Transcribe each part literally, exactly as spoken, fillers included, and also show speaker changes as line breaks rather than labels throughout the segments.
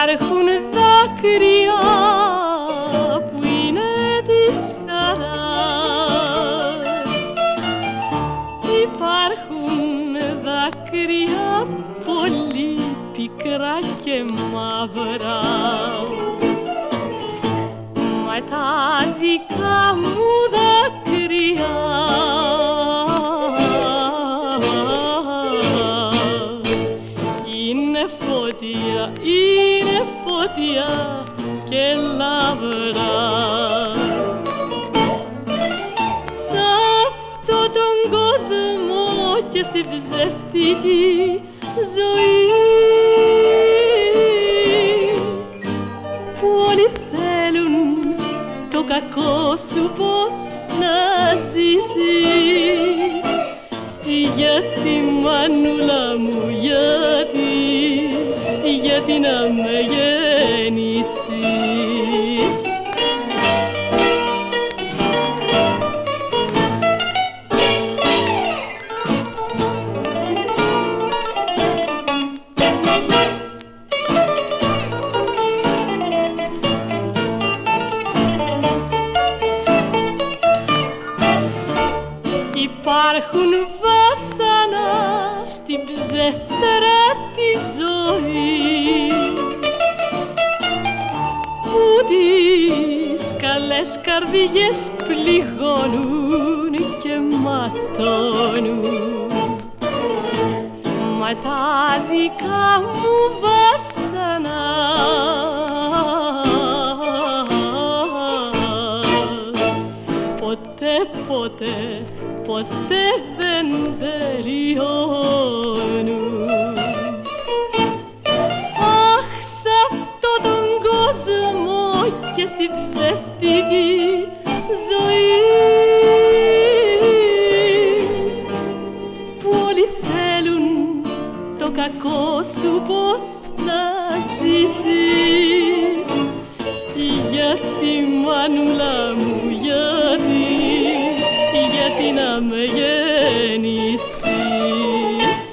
Υπάρχουν δάκρυα που είναι της χαράς, υπάρχουν δάκρυα πολύ πικρά και μαύρα, μα τα δικά μου δάκρυα είναι φωτιά, είναι φωτιά και λαμπρά. Σ' αυτό τον κόσμο και στην ψεύτικη ζωή που όλοι θέλουν το κακό σου πως να ζήσεις. Γιατί μανούλα μου, γιατί, γιατί να με γεννήσεις. Υπάρχουν βάσανα στην ψεύτερα τη ζωή που τις καλές καρδιές πληγώνουν και ματώνουν, μα τα δικά μου βάσανα ποτέ, ποτέ, ποτέ δεν τελειώνουν. Αχ, σ' αυτό τον κόσμο και στην ψεύτικη ζωή που όλοι θέλουν το κακό σου πως να ζήσεις. Γιατί μανούλα μου, γιατί, γιατί να με γεννήσεις.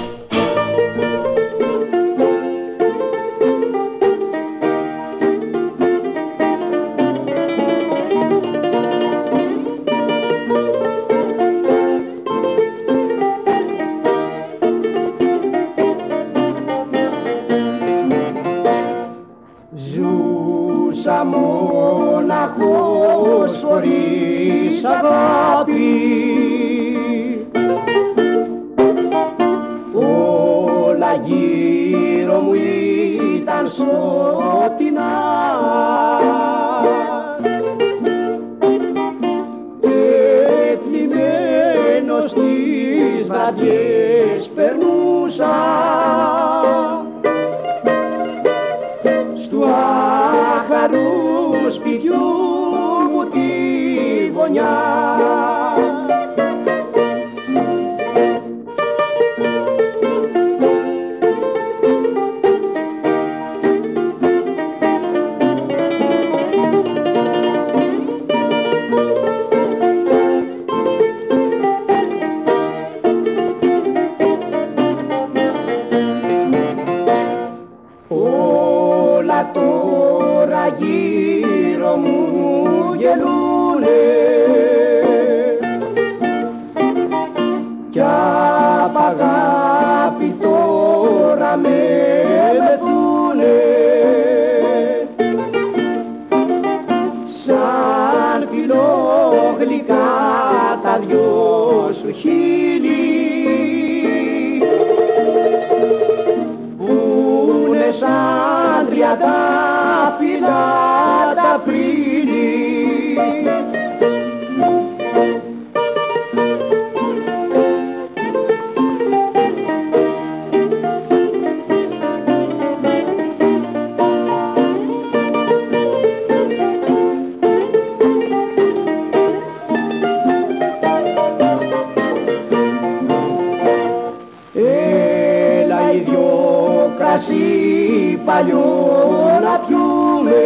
Ζούσα μοναχός χωρίς αγάπη, όλα γύρω μου ήταν σκοτεινά και θλιμμένος στις βραδιές περνούσα στου άχαρου σπιτιού μου τη γωνιά. Όλα τώρα γύρω μου γελούνε κι απ' αγάπη τώρα με μεθούνε, σαν φιλόγλυκά τα δυο σου χείλη σαν τριαντάφυλλα τα πρίλη. Έλα οι δυο κρασί παλιό να πιούμε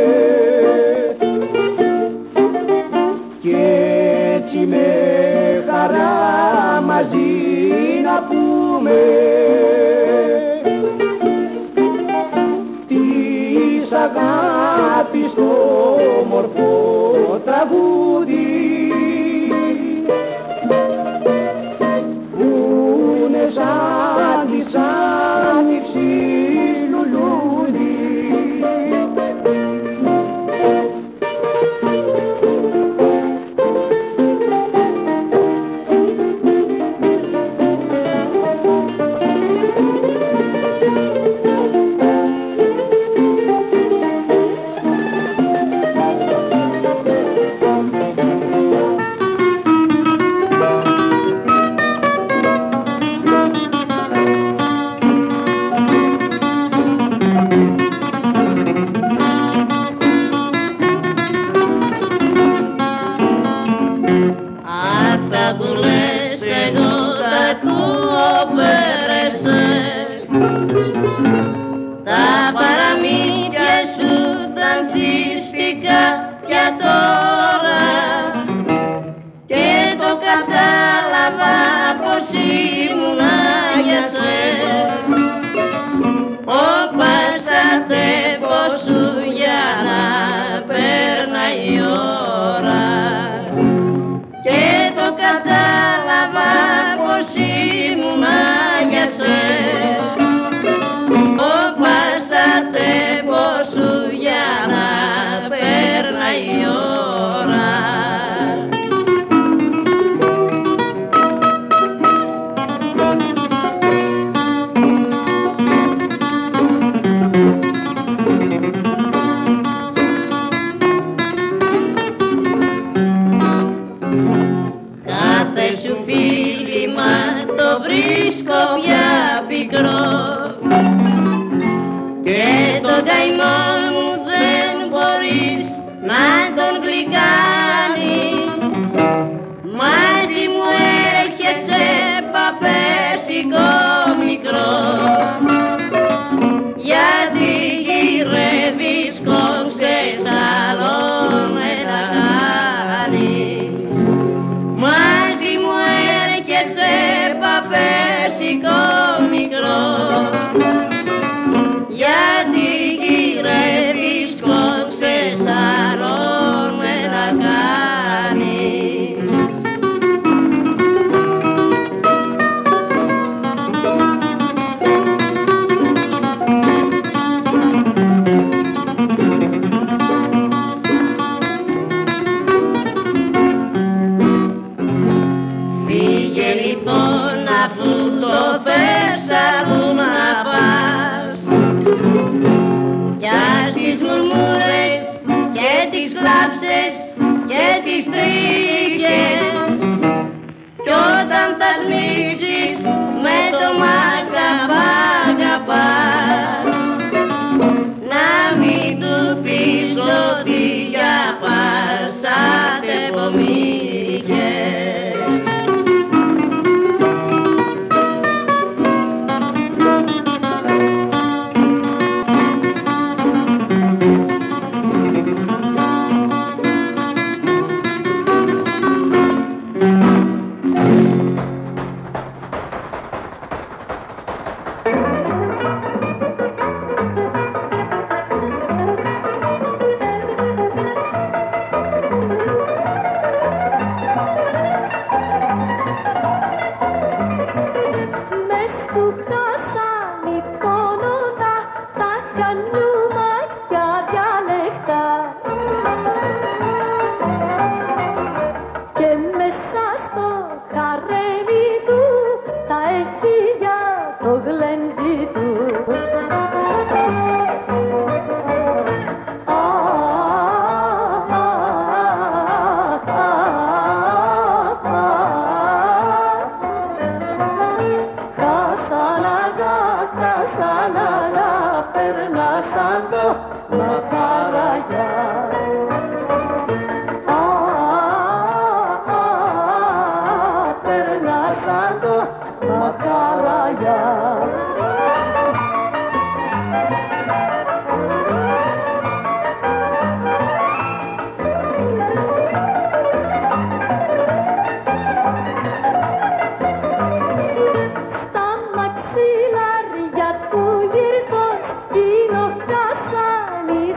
και έτσι με χαρά μαζί να πούμε τη αγάπη στο μορφό τραγούδι που είναι σαν της άνοιξης λουλούδι.
Στα μαξιλάρια του γυρκός, κοινό κασάνι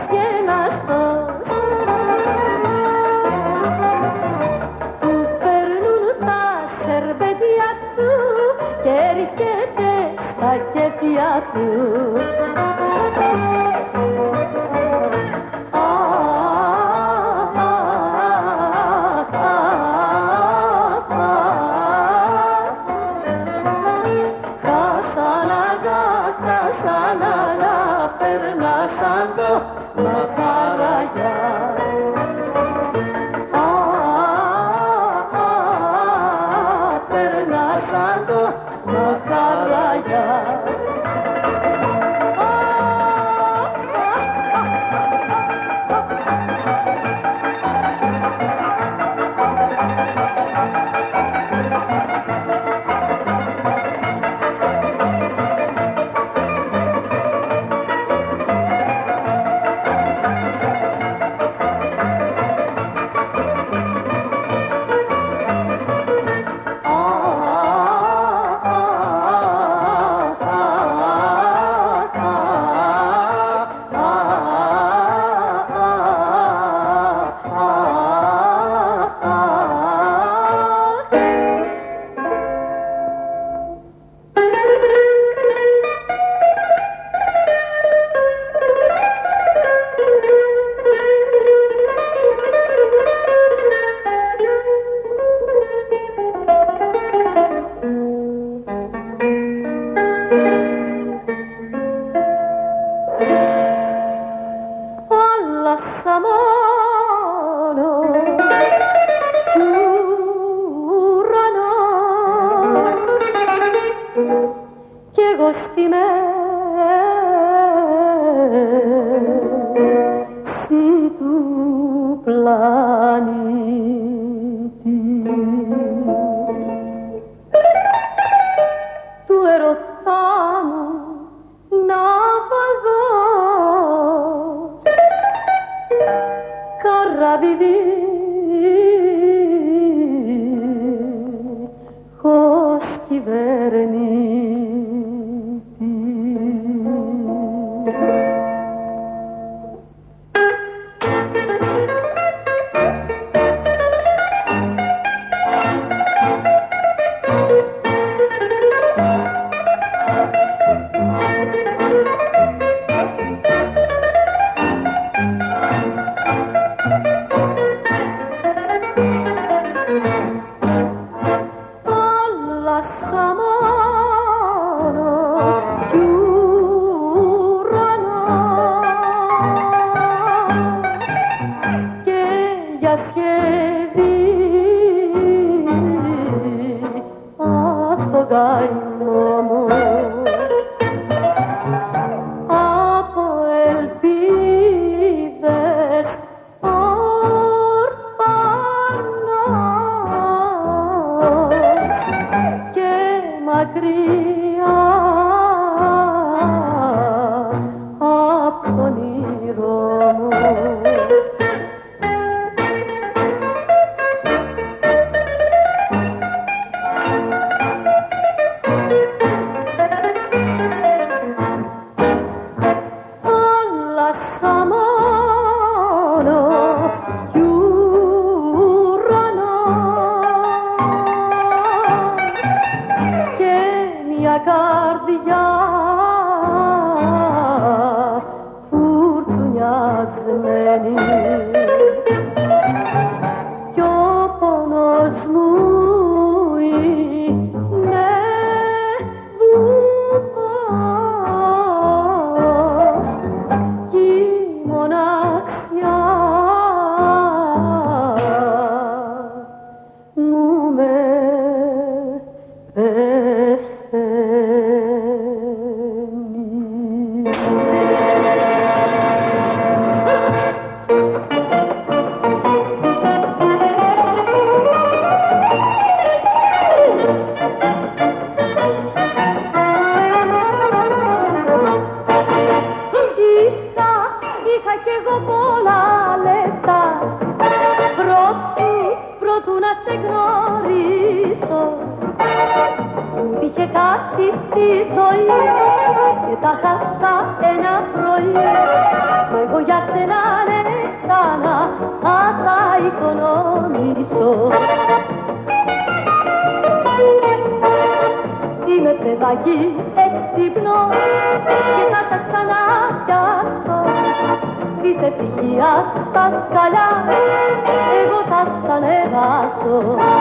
παιδάκι έξυπνο και θα τα ξαναπιάσω. Της ευτυχίας τα σκαλιά εγώ θα σ' ανεβάσω.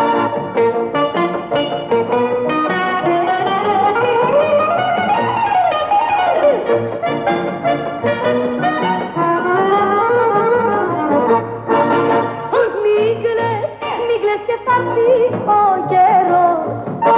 Μη κλαις και θα έρθει ο καιρός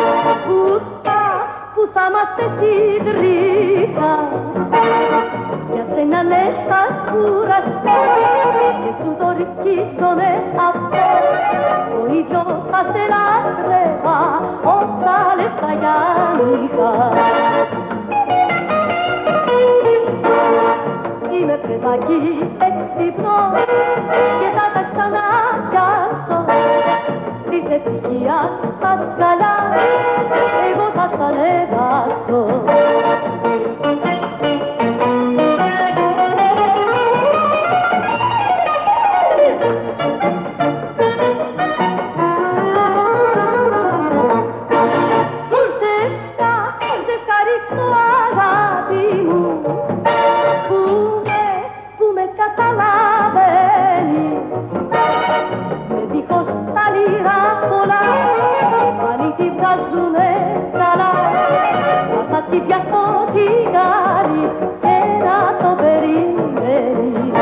που θα είμαστε συντρίχα. Για σένα ναι θα κουραστώ και σου το ρισκήσω με αυτό. Το ίδιο θα σε λάτρευα όσα λεπτά για νύχτα. Είμαι παιδάκι έξυπνο και θα τα ξαναπιάσω. Της ευτυχίας τα σκαλιά εγώ θα σ' ανεβάσω. Ευχαριστώ αγάπη μου που με, που με καταλαβαίνεις. Με δίχως τα λίρα πολλά πάλι τη βγάζουνε καλά. Μα θα τη πιάσω τη γάλη και να το περιμένεις.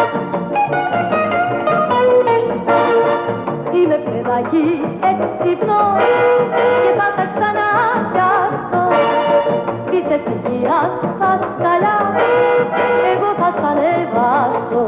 Είμαι παιδάκι έξυπνο και θα τα ξαναπιάσω. Της ευτυχίας τα σκαλιά εγώ θα σ' ανεβάσω.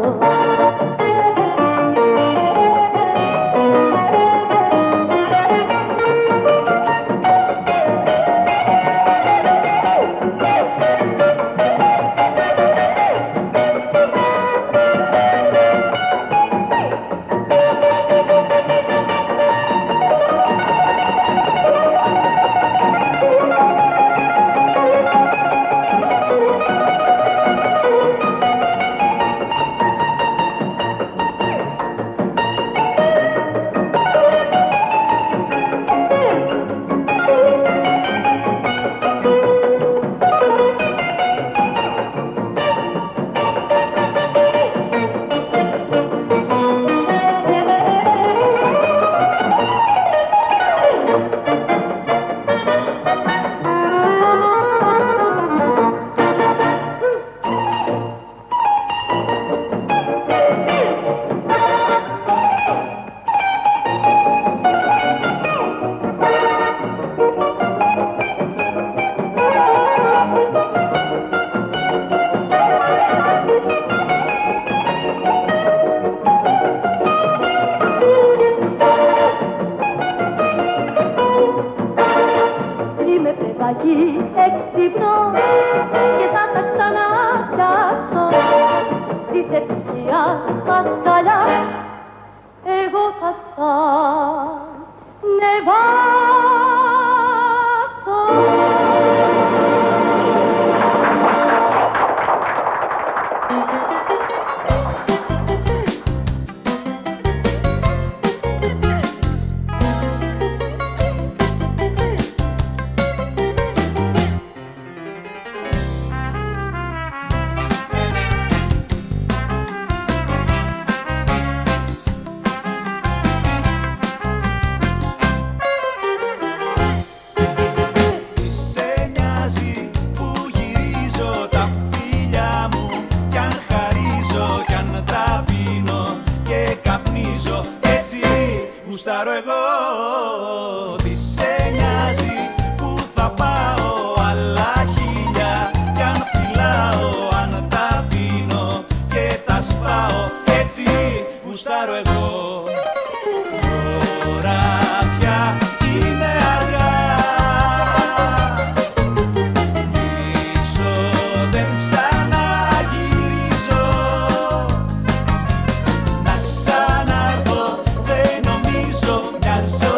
Έξυπνο και θα τα ξαναπιάσω. Της ευτυχίας τα σκαλιά εγώ θα σ' ανεβάσω.
Γουστάρω εγώ, τι σε νοιάζει που θα πάω άλλα χίλια. Κι αν φυλάω, αν τα πίνω και τα σπάω, έτσι γουστάρω εγώ. Τώρα πια είναι αργά, πίσω δεν ξαναγυρίζω. Να ξαναρθώ δεν νομίζω, μοιάζω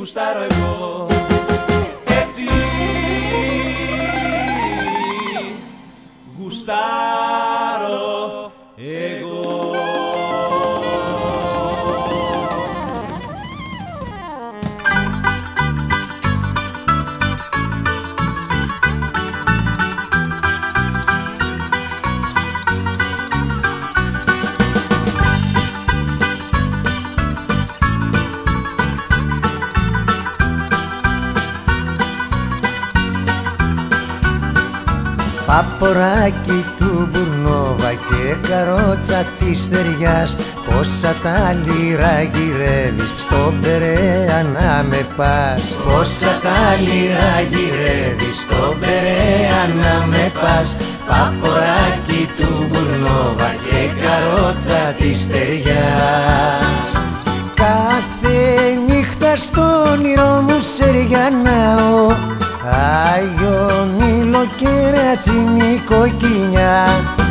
γουστάρω εγώ. Έτσι γουστάρω εγώ.
Παποράκι του Μπουρνόβα και καρότσα της Στεριάς, πόσα τα λίρα γυρεύεις στον Περέα να με πας. Πόσα τα λίρα γυρεύεις στον Περέα να με πας. Παποράκι του Μπουρνόβα και καρότσα της Στεριάς. Κάθε νύχτα στον όνειρο μου σεριανάω, Άγιον Ήλο και ρατσινή κοκκινιά.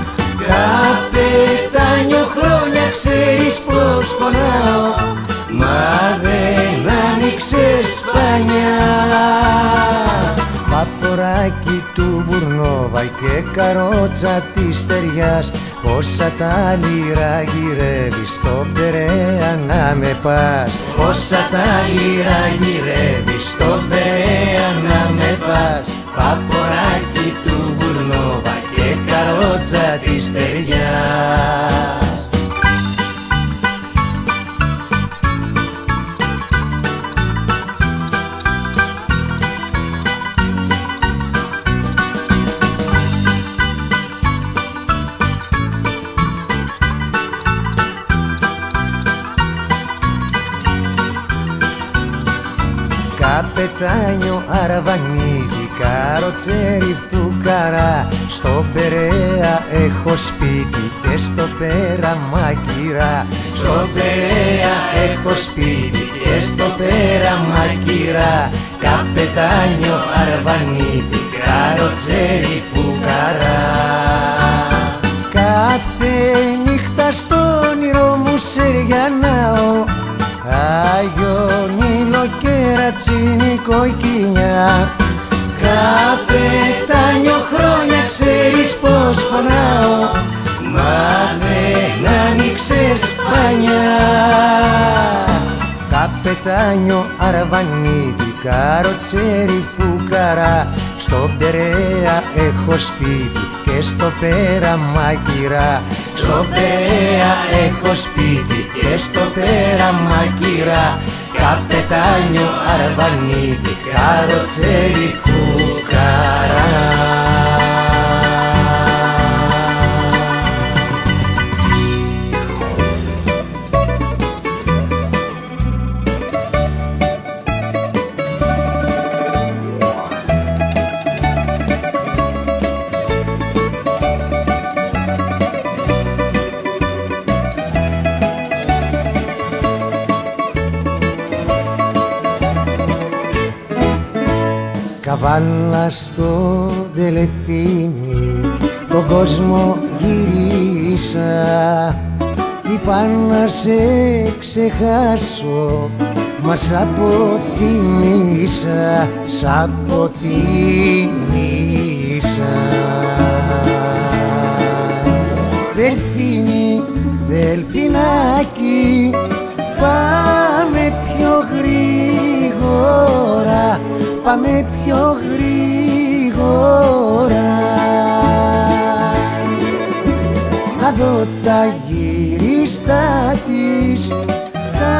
Καπετάνιο χρόνια ξέρεις πως πονάω, μα δεν άνοιξες σπανιά. Παποράκι του Μπουρνόβα και καρότσα της Στεριάς, πόσα τα λίρα γυρεύεις στον Περέα να με πας. Πόσα τα λίρα γυρεύεις στον Περέα να με πας. Παποράκι του Μπουρνόβα και καρότσα της Στεριάς. Καπετάνιο Αραβανίτη, καροτσέρι φουκαρά, στον Περέα έχω σπίτι και στο Πέρα Μακυρά. Στον Περέα έχω σπίτι και στο Πέρα Μακυρά. Καπετάνιο Αραβανίτη, καροτσέρι φουκαρά. Κάθε νύχτα στο όνειρο μου σεριανάω, Άγιον Ήλο και ρατσινή κοκκινιά. Καπετάνιο χρόνια ξέρεις πως πονάω, μα δεν άνοιξες σπανιά. Καπετάνιο Αραβανίτη, καροτσέρι φουκαρά, στον Περέα έχω σπίτι και στο Πέρα Μακυρά. Στον Περέα έχω σπίτι και στο Πέρα Μακυρά. Καπετάνιο Αραβανίτη, καροτσέρι φουκαρά. Καβάλα στο Δελεφίνι, τον κόσμο γυρίσα. Είπα να σε ξεχάσω, μα σ' αποτιμήσα, σ' αποτιμήσα. Δελφίνι, Δελφινάκι, πάμε πιο γρήγορα, πάμε πιο γρήγορα. Να δω τα γυρίστα της, τα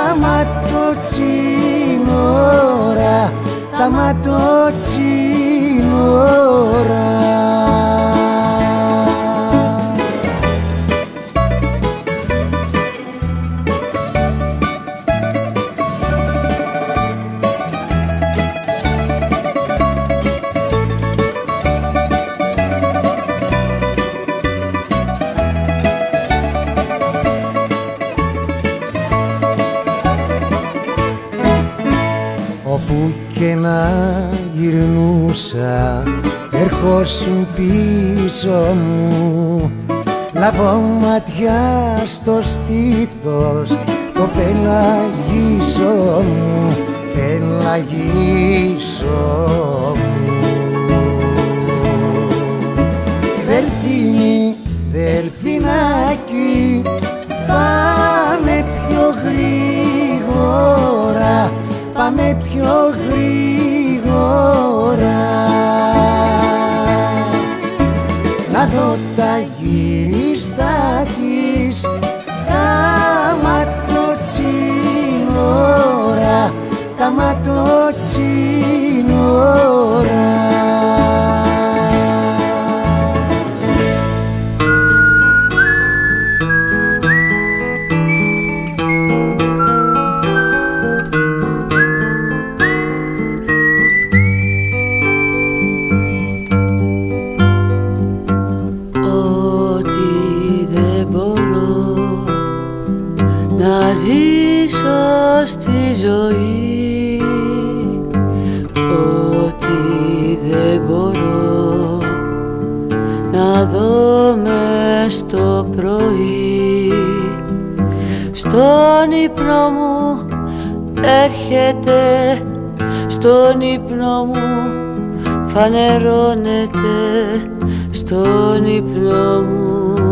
ματοτσίνορα, τα ματοτσίνορα. Όπου και να γυρνούσα, ερχόσουν πίσω μου. Λαβώ ματιά στο στήθος, το πελαγίσω μου. φαγίσω μου. Δελφίνι, δελφινάκι, πάμε πιο γρήγορα, πάμε πιο γρήγορα. Να δω τα γυρίστα της, τα ματοτσίνορα, τα ματοτσίνορα.
Στη ζωή, ότι δεν μπορώ να δω μες στο πρωί. Στον ύπνο μου έρχεται, στον ύπνο μου φανερώνεται, στον ύπνο μου.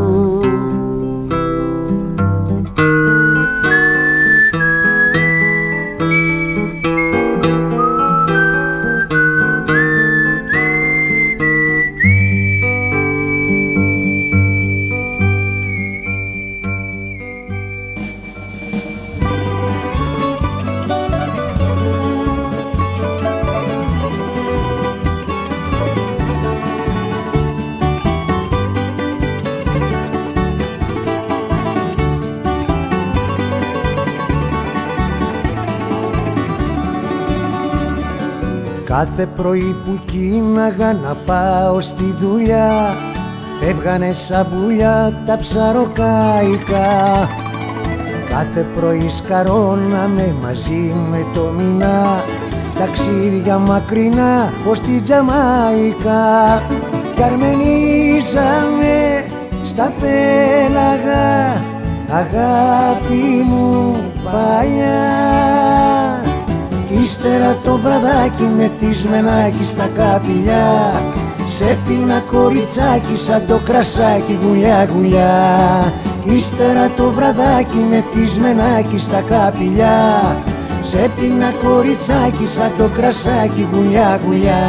Κάθε πρωί που κοίναγα να πάω στη δουλειά, έβγανε σαμπούλια τα ψαροκάικα. Κάθε πρωί σκαρώναμε μαζί με το μηνά, ταξίδια μακρινά ως τη Τζαμάικα. Κι αρμενίζαμε στα πέλαγα, αγάπη μου παλιά. Ύστερα το βραδάκι μεθυσμενάκι στα καπηλιά, σε πίνα κοριτσάκι σαν το κρασάκι γουλιά γουλιά. Ύστερα το βραδάκι μεθυσμενάκι στα καπηλιά, σε πίνα κοριτσάκι σαν το κρασάκι γουλιά γουλιά.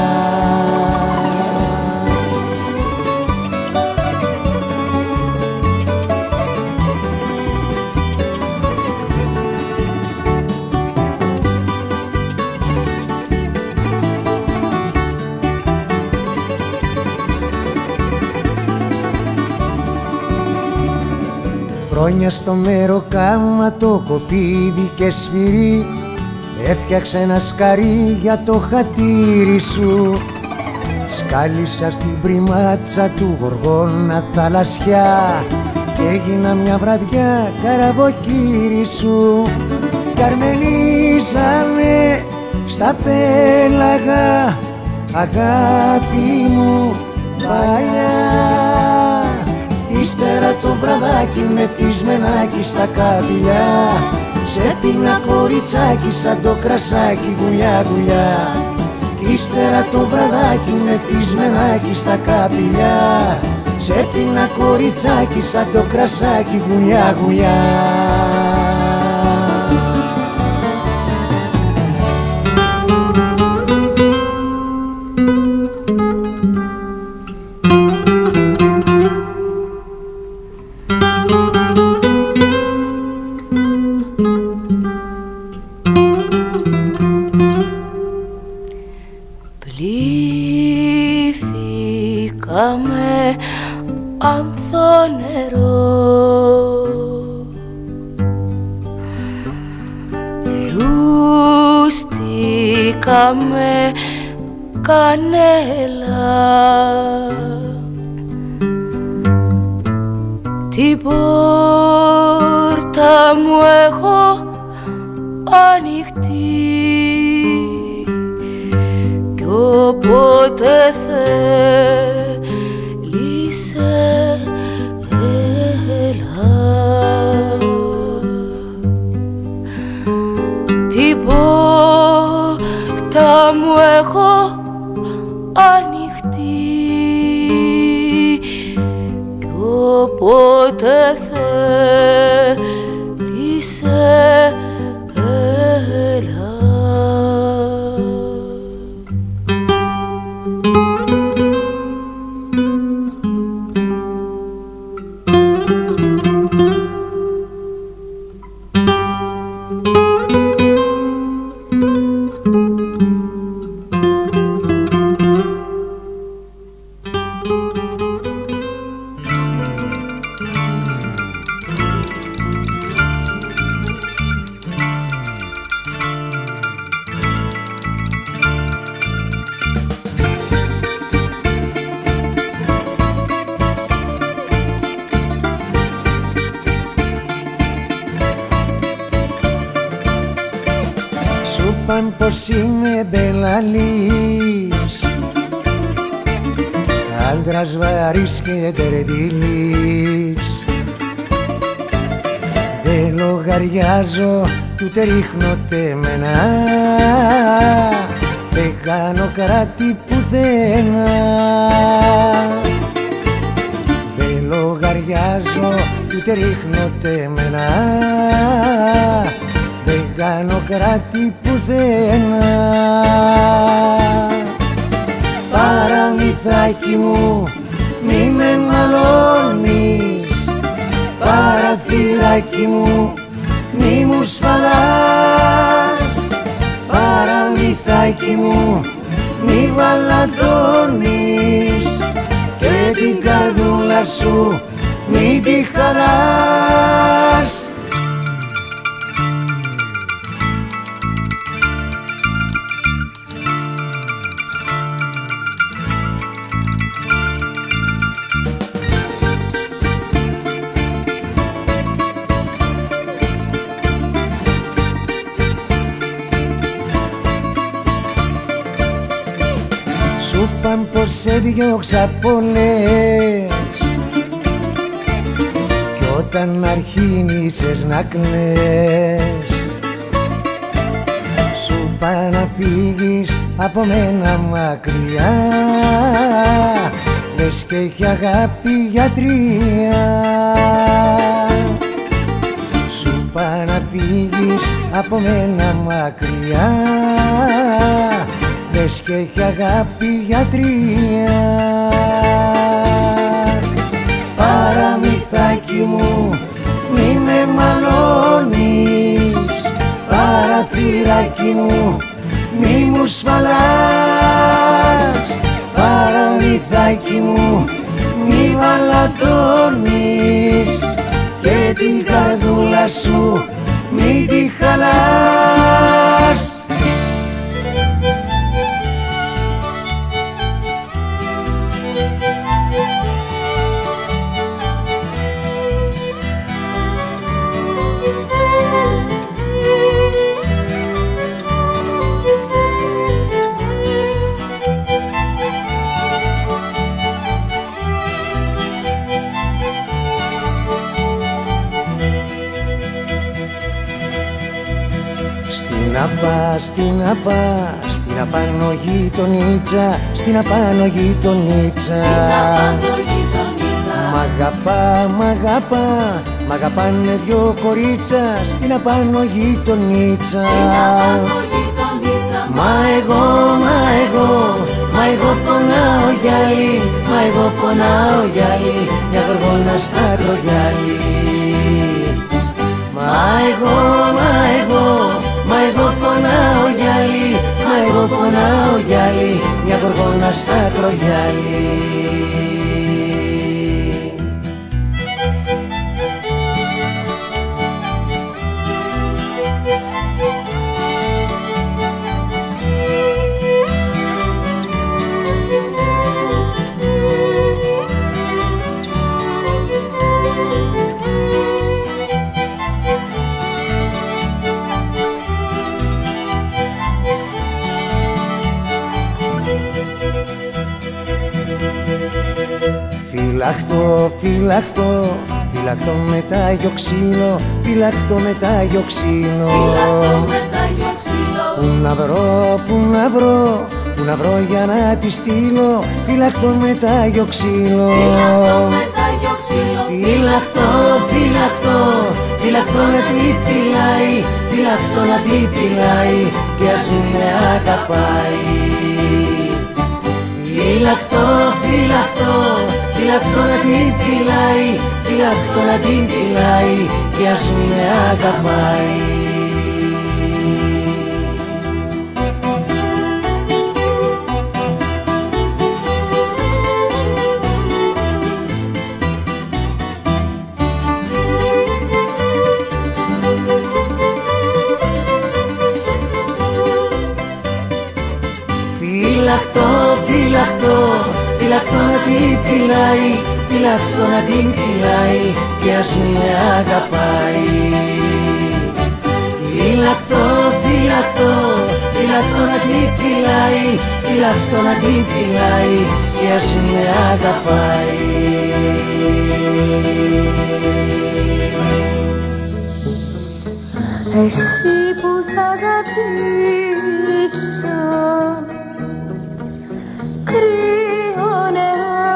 Χρόνια στο μεροκάμα το κοπίδι και σφυρί, έφτιαξε ένα σκαρί για το χατήρι σου. Σκάλισα στην πριμάτσα του γοργόνα θαλασσιά και έγινα μια βραδιά καραβοκύρι σου. Κι αρμενίζαμε στα πέλαγα, αγάπη μου παλιά. Ύστερα το βραδάκι μεθυσμενάκι στα καπηλιά, σε πίνα κοριτσάκι σαν το κρασάκι γουλιά γουλιά. Ύστερα το βραδάκι μεθυσμενάκι στα καπηλιά, σε πίνα κοριτσάκι σαν το κρασάκι γουλιά γουλιά.
Πλήθηκαμε ανθό λούστηκαμε κανέλα. Την πόρτα μου έχω ανοιχτή κι όποτε θέλεις έλα. Την πόρτα μου έχω ανοιχτή κι όποτε θέλεις έλα.
Παν πως είμαι μπελαλής, άντρας βαρύς και τερδιλής. Δεν λογαριάζω, ούτε ρίχνω τεμένα, δεν κάνω κράτη πουθενά. Δεν λογαριάζω, ούτε ρίχνω τεμένα, δεν κάνω κράτη πουθενά. Παραμυθάκι μου μη με μαλώνεις, παραθυράκι μου μη μου σφαλάς. Παραμυθάκι μου μη βαλαντώνεις και την καρδούλα σου μη τη χαλάς. Σου παν πως σε διώξα πολλές κι όταν αρχίνησες να κλαις, σου παν να φύγεις από μένα μακριά, λες και έχει αγάπη γιατρία. Σου παν να φύγεις από μένα μακριά, λες και έχει αγάπη γιατρία. Παραμυθάκι μου μη με μαλώνεις, παραθυράκι μου μη μου σφαλάς. Παραμυθάκι μου μη βαλατώνεις και την καρδούλα σου μη τη χαλάς. Στην απά, στην απά, στην απάνω γειτονίτσα, στην απάνω γειτονίτσα. Μ' αγαπά, μ' αγαπά, μ' αγαπάνε δυο κορίτσα, στην απάνω γειτονίτσα. Μα εγώ, μα εγώ, μα εγώ πονάω γυάλι, μα εγώ πονάω γυάλι, μια γοργόνα στα κρογιάλι. Μα εγώ, μα εγώ, μα εγώ πονάω γυάλι, μα εγώ πονάω γυάλι, μια γοργόνα στα κρογιάλι. Φυλαχτώ, φυλαχτώ, φυλαχτώ με τάγιο ξύλο, φυλαχτώ με τάγιο ξύλο, που να να βρω, πού να βρω, πού να βρω για να τη στείλω φυλαχτό με τάγιο ξύλο. Φυλαχτό, φυλαχτό, φυλαχτό να τη φυλάει, φυλαχτό να τη φυλάει κι ας με αγαπάει. Φυλαχτό, φυλαχτό, φυλαχτό να τη φυλάει, φυλαχτό να τη φυλάει κι ας με αγαπάει. Φυλαχτό, φυλαχτό, φυλαχτό να τη φυλάει, φυλαχτό να τη φυλάει κι ας με αγαπάει. Φυλαχτό, φυλαχτό, φυλαχτό να τη φυλάει, φυλαχτό να τη φυλάει κι ας με αγαπάει.
Εσύ που θα αγαπήσω κρύο νερό,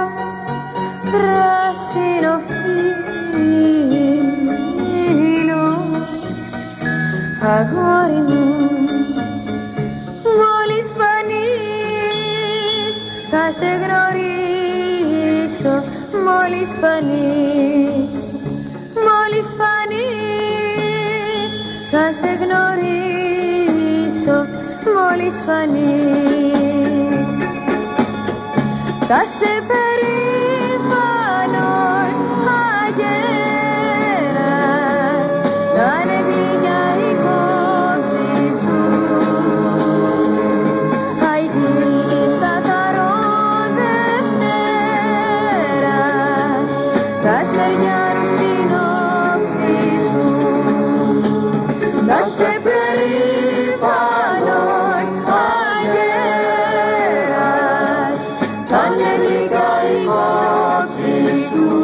πράσινο φύλλο, αγόρι μου, μόλις φανείς θα σε γνωρίσω, μόλις φανείς, μόλις φανείς θα σε γνωρίσω, μόλις φανείς. Θα σε περήφανος αγέρας, θα είναι γλυκιά η κόψη σου, αηδής καθαρών Δευτέρας, θα σε γιάρουν στην όψη σου. Θα σε περήφανος αγέρας, θα είναι γλυκά η κόψη σου,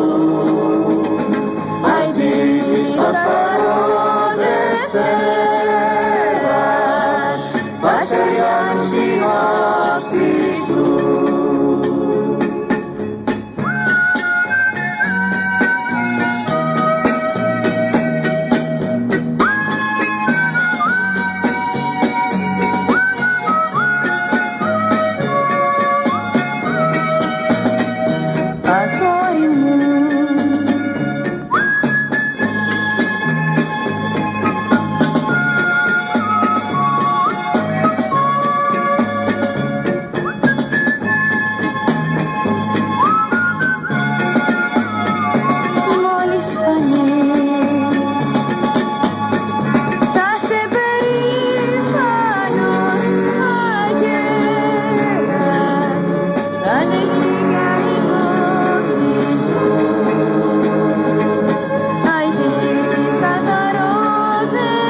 αηδής καθαρών Δευτέρας, θα σε γιάρουν στην όψη σου. Αγόρι μου, μόλις φανείς θα σε περήφανος αγέρας, θα είναι γλυκιά η κόψη σου, αηδής καθαρών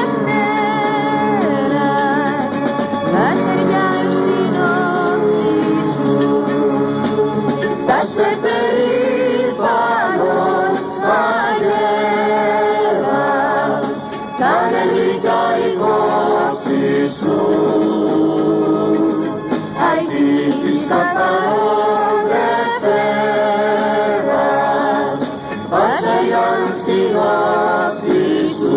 Δευτέρας, θα σε γιάρουν στην όψη σου. Θα σε περήφανος αγέρας, θα είναι γλυκιά η κόψη σου, αηδής καθαρών Δευτέρας, θα σε γιάρουν στην όψη σου.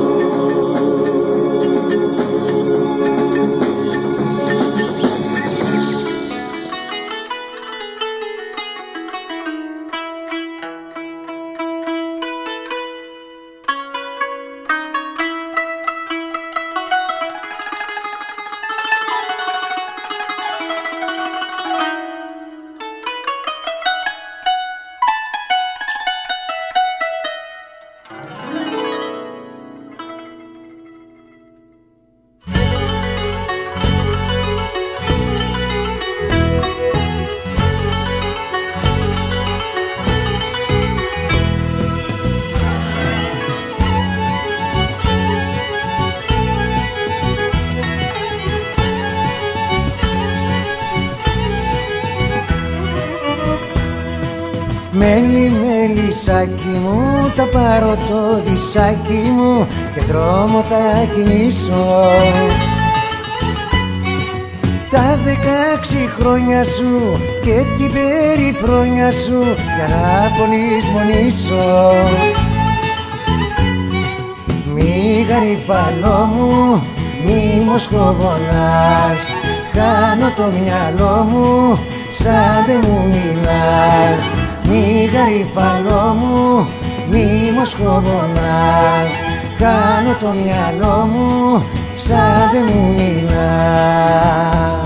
Μέλι, μελισσάκι μου, θα πάρω το δισάκι μου και δρόμο θα κινήσω. αλλάξει χρόνια σου και την περιφρόνια σου για να πολυσμονήσω. Μη γαριφαλό μου, μη μοσχοβολάς, χάνω το μυαλό μου σαν δεν μου μιλάς. Μη γαριφαλό μου, μη μοσχοβολάς, χάνω το μυαλό μου σαν δεν μου μιλάς.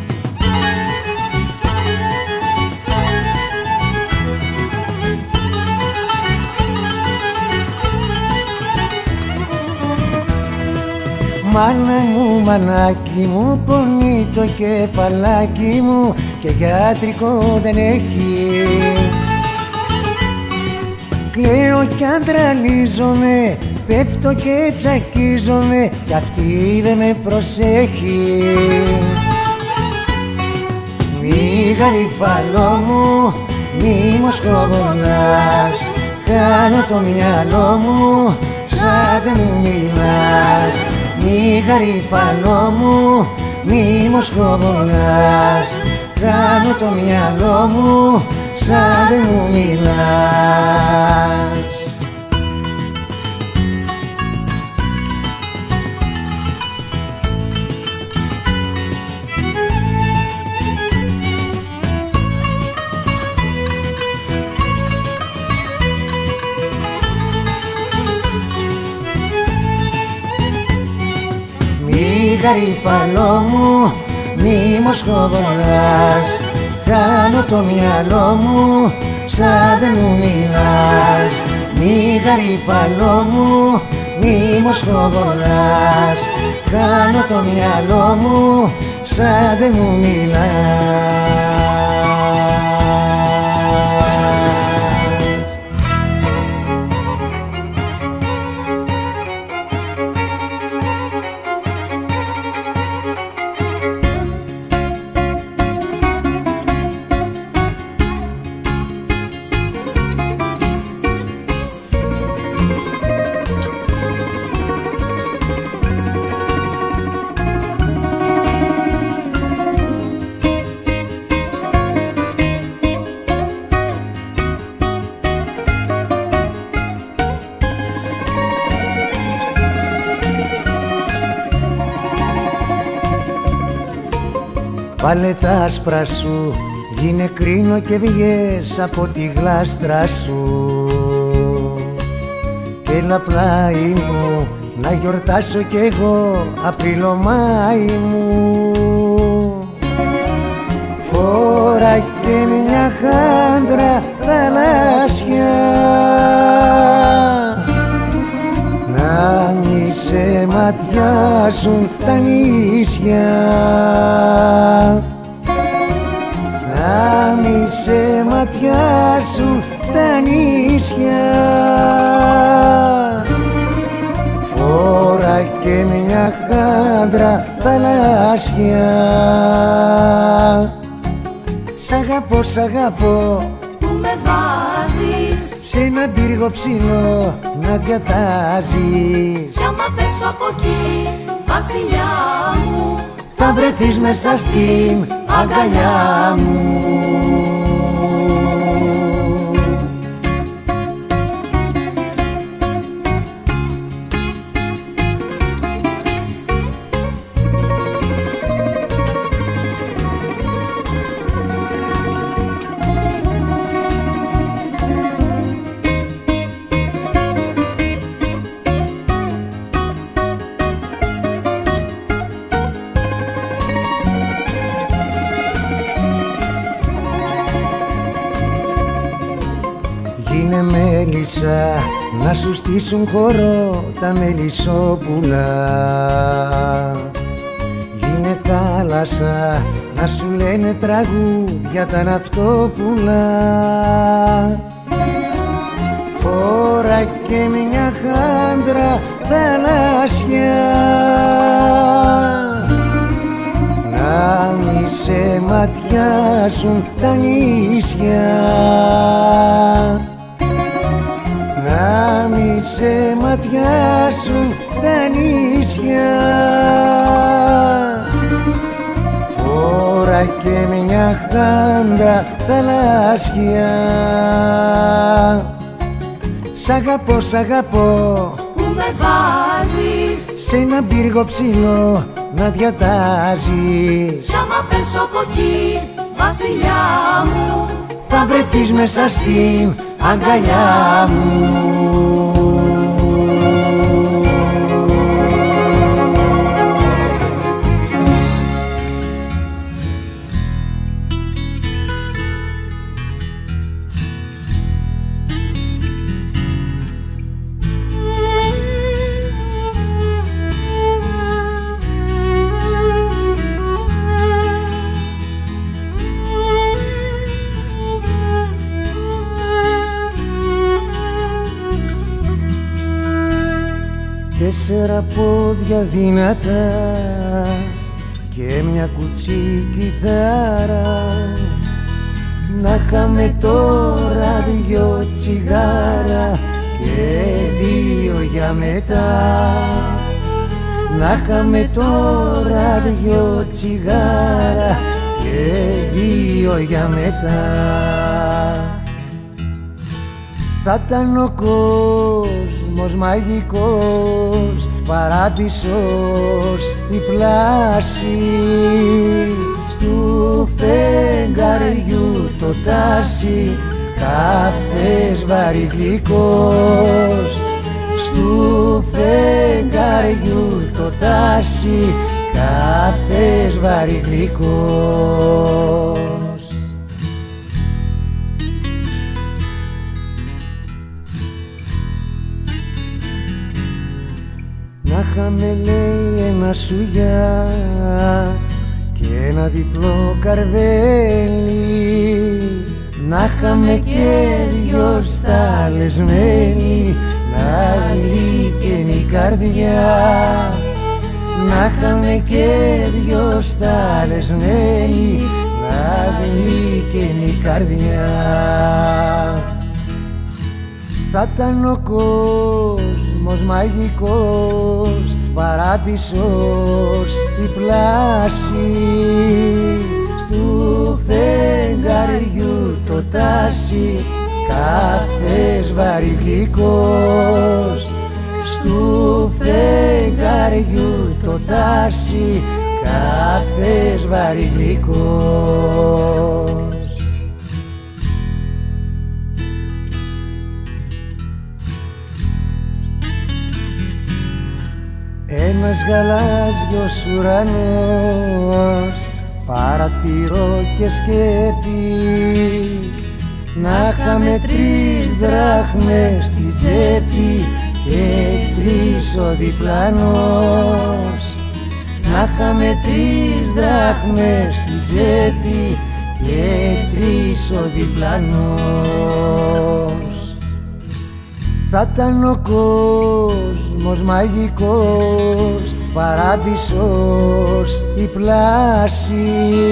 Μάνα μου, μανάκι μου, πονεί το κεφαλάκι μου και γιατρικό δεν έχει. Κλαίω κι αντραλίζομαι, πέφτω και τσακίζομαι κι αυτή δεν με προσέχει. Μη γαριφαλό μου, μη μοσχοβολάς, χάνω το μυαλό μου σαν δεν μου μιλάς. Μη γαριφαλό μου, μη μοσχοβολάς, χάνω το μυαλό μου σαν δεν μου μιλάς. Μη γαριφαλό μου, μη μοσχοβολάς, χάνω το μυαλό μου σαν δεν μου μιλάς. Μη γαριφαλό μου, μη μοσχοβολάς, χάνω το μυαλό μου σαν δεν μου μιλάς. Βάλε τα άσπρα σου, γίνε κρίνο και βγες από τη γλάστρα σου. Και έλα πλάι μου, να γιορτάσω κι εγώ Απριλομάι μου. Φόρα και μια χάντρα θαλάσσια, να μη σε ματιάσουν τα νησιά, να μη σε ματιάσουν τα νησιά. Φόρα και μια χάντρα θαλάσσια. Σ' αγαπώ, σ' αγαπώ,
που με βάζεις
σε ένα πύργο ψηλό να διατάζεις.
κι άμα πέσω από εκεί, βασιλιά μου,
θα βρεθείς μέσα στην αγκαλιά μου. Γίνε μέλισσα, να σου στήσουν χώρο τα μελισσόπουλα. Γίνε θάλασσα, να σου λένε τραγούδια τα ναυτόπουλα. Φόρα και μια χάντρα θαλάσσια, να μη σε ματιάσουν τα νησιά, να μη σε ματιάσουν τα νησιά. Φόρα τώρα και μια χάντρα θαλάσσια. Σ' αγαπώ, σ' αγαπώ,
που με βάζεις
σε ένα πύργο ψηλό να διατάζεις.
κι άμα πέσω από εκεί, βασιλιά μου,
θα βρεθείς μέσα στην αγκαλιά μου. Τέσσερα πόδια δυνατά και μια κουτσή κιθάρα, να είχαμε τώρα δυο τσιγάρα και δύο για μετά. Να είχαμε τώρα δυο τσιγάρα και δύο για μετά. Θα ήταν ο κόσμος μαγικός, παράδεισος η πλάση, στου φεγγαριού το τάσι, καφές βαρύ γλυκός. Στου φεγγαριού το τάσι, καφές βαρύ γλυκός. Να είχαμε, λέει, ένα σουγιά και ένα διπλό καρβέλι, να είχαμε και δυο στάλες μέλι, να γλύκαινε η καρδιά. Να είχαμε και δυο στάλες μέλι, να γλύκαινε η καρδιά. Θα ήταν ο κόσμος μαγικός, παράδεισος η πλάση, στου φεγγαριού το τάσι, καφές βαρύ γλυκός. Στου φεγγαριού το τάσι, καφές βαρύ γλυκός. Ένας γαλάζιος ουρανός, παρατηρώ και σκέπη, να είχαμε τρεις δράχμες στη τσέπη και τρεις ο διπλανός. Να είχαμε τρεις δράχμες στη τσέπη και τρεις ο διπλανός. Θα ήταν ο κόσμος μαγικός, παράδεισος η πλάση,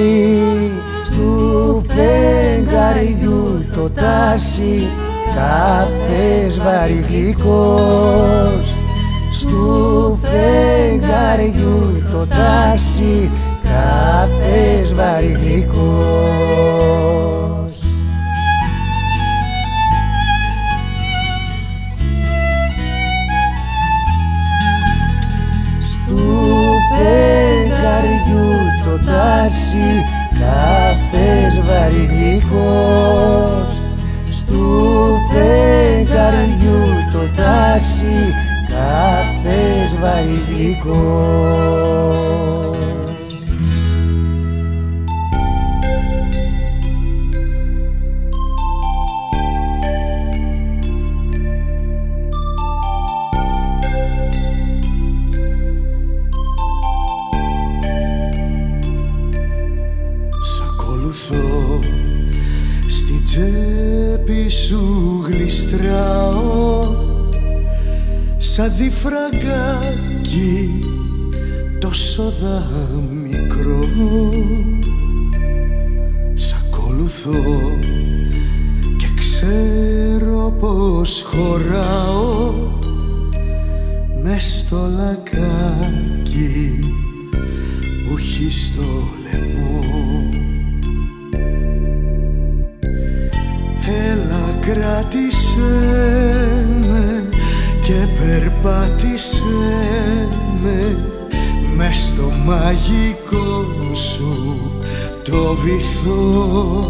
στου φεγγαριού το τάσι, καφές βαρύ γλυκός. Στου φεγγαριού το τάσι, καφές βαρύ γλυκός. Φεγγαριού το τάσι, καφές βαρύ γλυκός. Στου φεγγαριού το τάσι, καφές βαρύ γλυκός.
Στη τσέπη σου γλιστράω σαν διφραγκάκι τόσο δαμικρό. Σ' ακολουθώ και ξέρω πως χωράω μες στο λακάκι που έχει στο λαιμό. κράτησε με και περπάτησε με μες στο μαγικό σου το βυθό.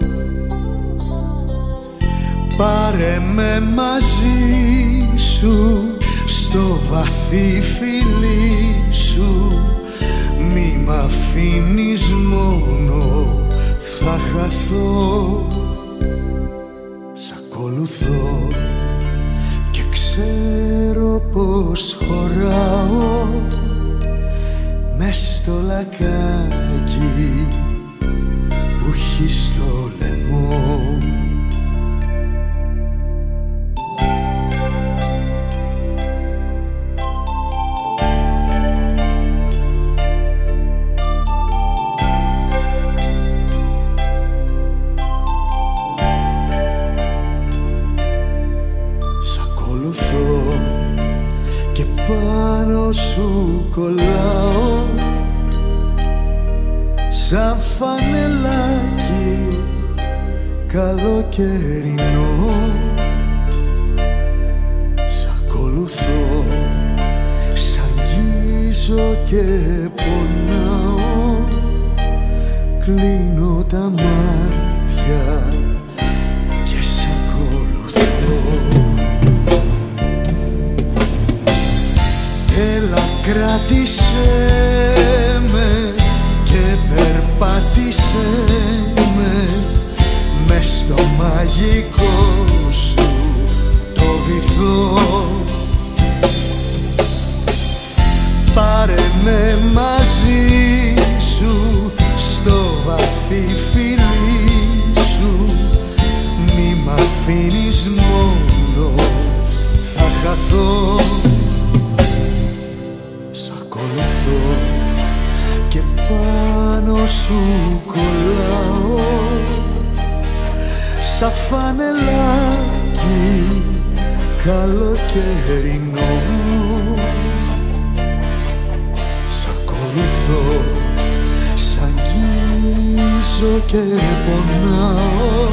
Πάρε με μαζί σου στο βαθύ φιλί σου, μη μ' αφήνεις μόνο, θα χαθώ. Σ' ακολουθώ και ξέρω πως χωράω μες στο λακάκι που έχει στο λαιμό. Και πάνω σου κολλάω σαν φανελάκι καλοκαιρινό. Σ' ακολουθώ, σ' αγγίζω και πονάω, κλείνω τα μάτια και σ' ακολουθώ. Έλα κράτησέ με και περπάτησέ με μες στο μαγικό σου το βυθό. Πάρε με μαζί σου στο βαθύ φιλί σου, μη μ' αφήνεις μόνο, θα χαθώ. Σ' ακολουθώ και πάνω σου κολλάω σαν φανελάκι καλοκαιρινό. Σ' ακολουθώ, σ' αγγίζω και πονάω,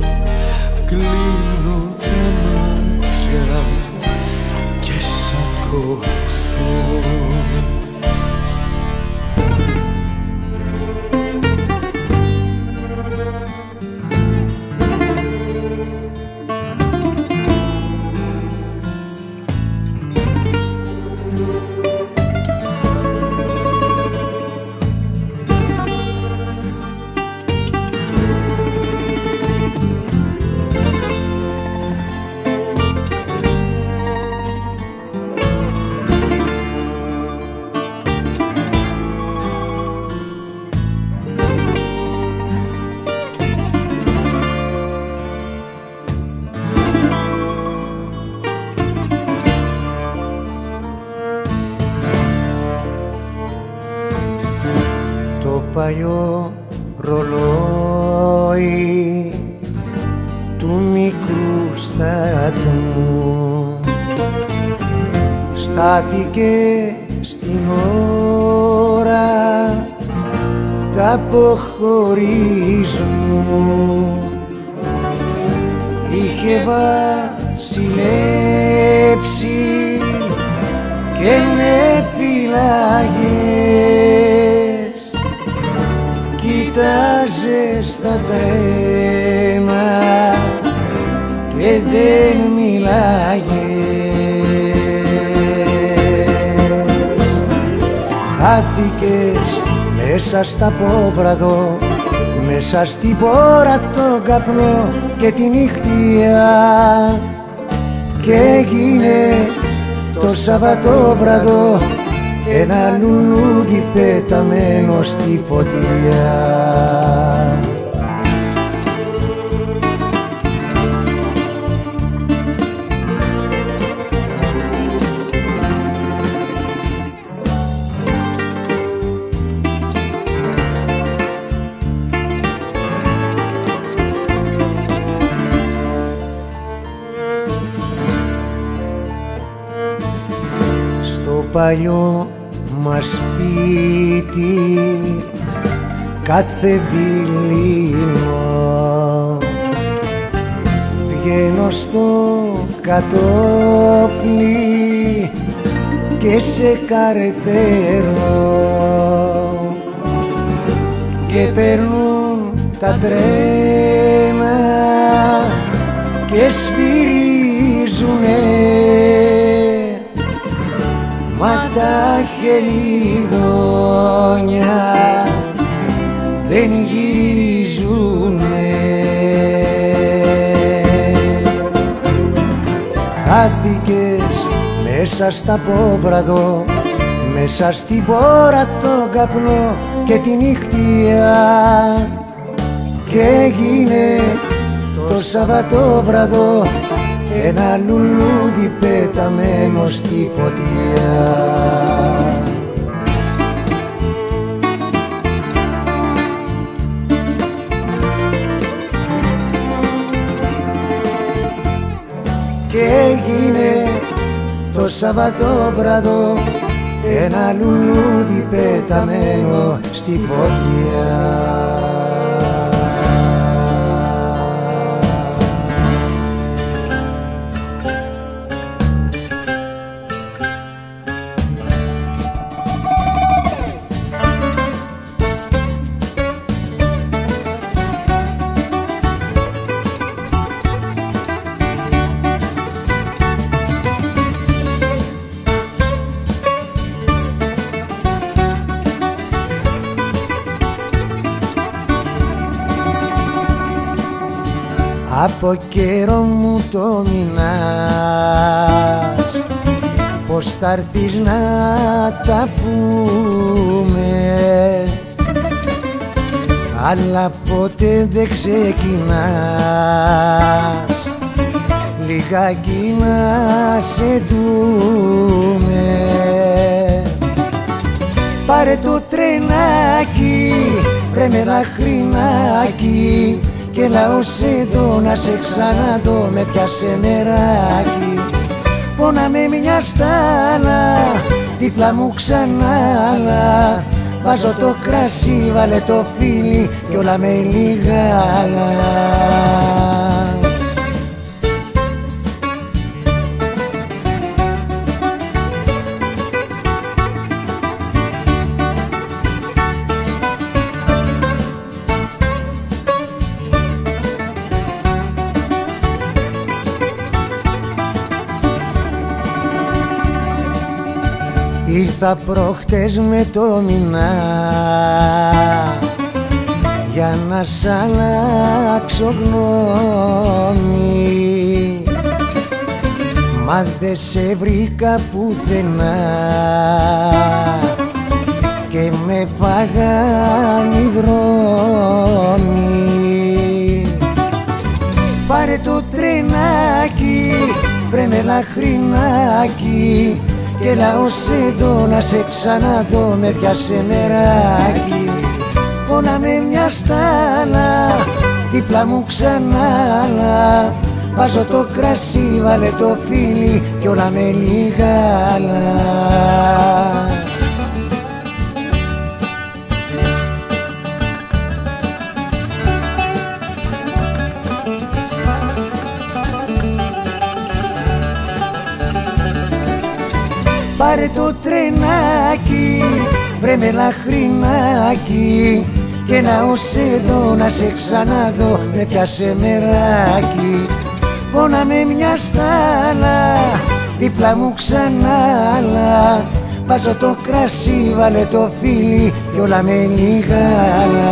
κλείνω τα μάτια και σ' ακολουθώ.
Παλιό ρολόι του μικρού σταθμού στάθηκε στην ώρα τα αποχωρισμού. Είχε βασιλέψει και με φυλάγες, κοίταζε στα τρένα και δεν μιλάγες. Χάθηκες μέσα στα πόβραδο, μέσα στην πόρα τον καπνό και τη νύχτια, και έγινε το Σαββατόβραδο ένα λουλούδι πεταμένο στη φωτιά. Στο παλιό μας σπίτι κάθε δειλινό Βγαίνω στο κατόπλι και σε καρετέρω και περνούν τα τρένα και σφυρίζουνε, μα τα χελιδόνια δεν γυρίζουνε. Χάθηκες μέσα στα πόβραδο, μέσα στην πόρα τον καπνό και τη νύχτια, και έγινε το Σαββατόβραδο ένα λουλούδι πεταμένο στη φωτιά. Και έγινε το Σαββατόβραδο ένα λουλούδι πεταμένο στη φωτιά. Από καιρό μου το μηνάς, πως θα έρθεις να τα πούμε, αλλά ποτέ δεν ξεκινάς λιγάκι να σε δούμε. Πάρε το τρενάκι, βρε με λαχρινάκι, και λαός εδώ να σε ξαναδώ, με πιάσε μεράκι. Πόναμε μια στάλα, δίπλα μου ξανά, βάζω το κρασί, βάλε το φίλι κι όλα με λιγάλα. Ήρθα προχτές με το μηνά για να σ' αλλάξω γνώμη, μα δε σε βρήκα πουθενά και με φάγαν οι δρόμοι. Πάρε το τρενάκι, βρε με λαχρινάκι, και λαός εδώ να σε ξαναδώ, με πιάσε μεράκι. Πόναμε μια στάλα, δίπλα μου ξανά, βάζω το κρασί, βάλε το φίλι κι όλα με λιγάλα. Πάρε το τρενάκι, βρε με λαχρινάκι, και λαός εδώ να σε ξαναδώ, με πιάσε μεράκι. Πόναμε μια στάλα, δίπλα μου ξανά, βάζω το κρασί, βάλε το φίλι κι όλα με λιγάλα.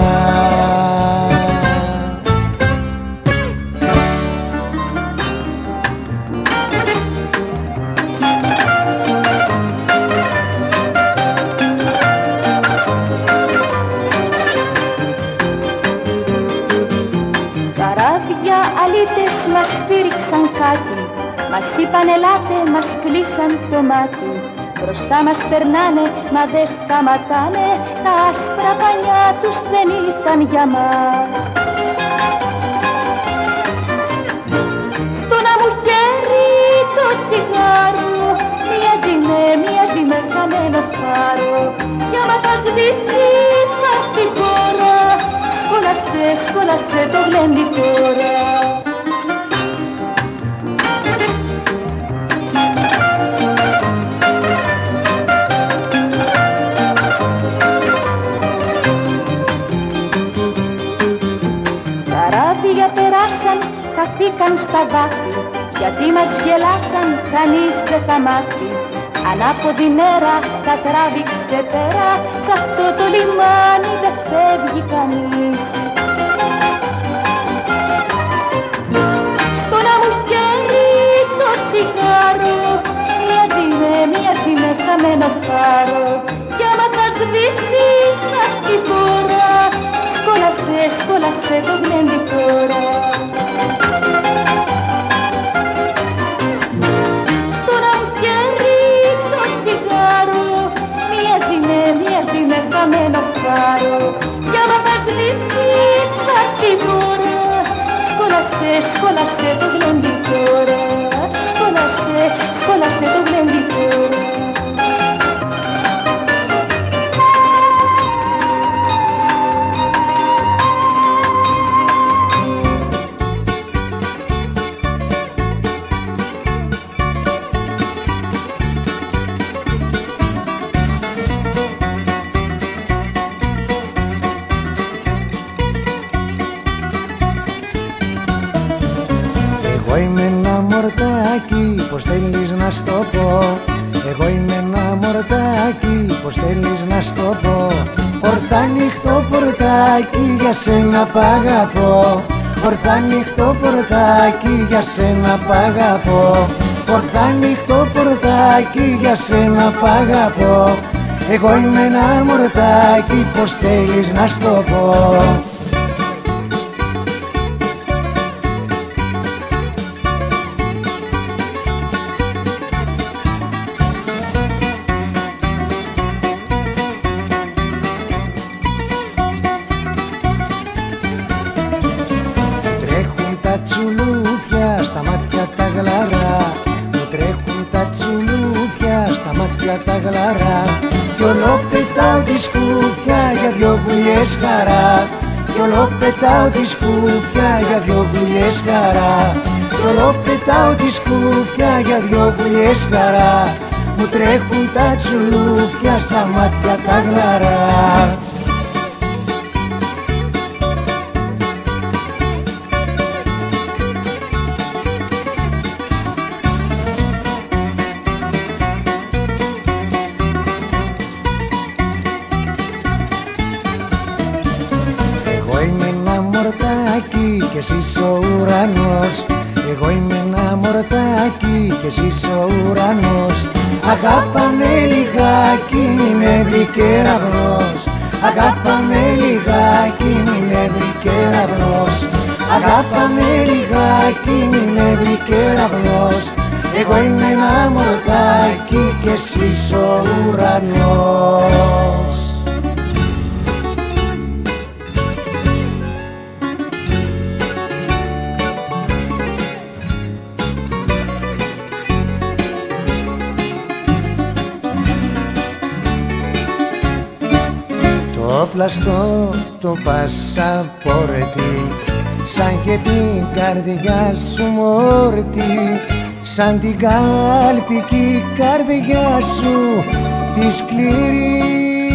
Αλήτες μας πήριξαν κάτι, μας είπαν ελάτε, μας κλείσαν το μάτι. Μπροστά μας περνάνε, μα δεν σταματάνε, τα άσπρα πανιά τους δεν ήταν για μας. Στο να μου χέρι το τσιγάρο, μοιάζει με, μοιάζει με χαμένο φάρο, κι άμα θα σβήσει θα έρθει τώρα, σκόλασε, σκόλασε το γλέντι τώρα. βρήκαν στα δάχτυλ, γιατί μας γελάσαν κανείς δεν θα μάθει. Ανάποδη μέρα τα τράβηξε πέρα, σ' αυτό το λιμάνι δεν φεύγει κανείς. Στο να μου καίει το τσιγάρο, μοιάζει με, μοιάζει με χαμένο φάρο. Κι άμα θα σβήσει αυτή τώρα, σκόλασε, σκόλασε το γλέντι τώρα. Στο να μου καίει το τσιγάρο, μοιάζει με, μοιάζει με χαμένο φάρο. Κι άμα θα σβήσει αυτή τώρα, σκόλασε, σκόλασε το γλέντι τώρα. Σκόλασε, σκόλασε το γλέντι τώρα.
Εγώ είμαι ένα μορτάκι, πως θέλεις να στο πω. Εγώ είμαι ένα μορτάκι, πως θέλεις να στο πω. Ορθά ανοιχτό πορτάκι, για σένα π' αγαπώ. Ορθά ανοιχτό πορτάκι, για σένα π' αγαπώ. Ορθά ανοιχτό πορτάκι, για σένα π' αγαπώ. Εγώ είμαι ένα μορτάκι, πως θέλεις να στο πω. Τσουλούπια στα μάτια τα γλαρά, μου τρέχουν τα τσουλούπια στα μάτια τα γλαρά. Κι όλο πετάω τη σκούπια για δυο γουλιές χαρά. Κι όλο πετάω τη σκούπια για δυο γουλιές χαρά. Κι όλο πετάω τη σκούπια για δυο γουλιές χαρά. Μου τρέχουν τα τσουλούπια στα μάτια τα γλαρά. Εγώ είμαι ένα μορτάκι και εσύ είσαι ο ουρανός. Εγώ είμαι ένα μορτάκι και εσύ είσαι ο ουρανός. Αγάπαμε λιγάκι, μη με βρει κεραυνός. Αγάπαμε λιγάκι, μη με βρει κεραυνός. Αγάπαμε λιγάκι, μη με βρει κεραυνός. Εγώ είμαι ένα μορτάκι και εσύ είσαι ο ουρανός. Το πλαστό το πασαπόρτι, σαν και την καρδιά σου μόρτι, σαν την κάλπικη καρδιά σου τη σκληρή.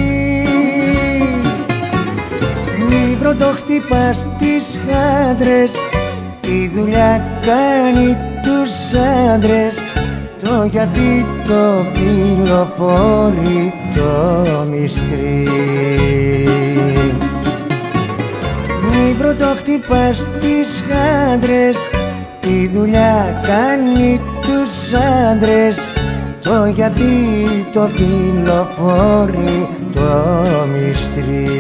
Μη βροντοχτυπάς τις χάντρες, η δουλειά κάνει τους άντρες. Το γιατί το πυλοφόρει το μυστρή. Μη βροντοχτυπάς τις χάντρες, η δουλειά κάνει τους άντρες. Το γιατί το πυλοφόρει το μυστρή.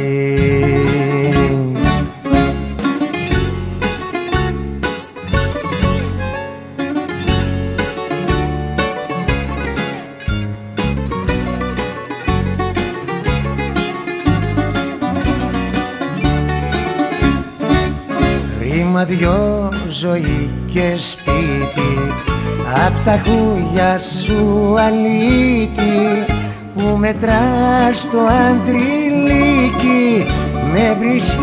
Ρήμα δυο, ζωή και σπίτι, απ' τα χούλια σου αλήτη, που μετράς το αντριλίκι με βρίσκες.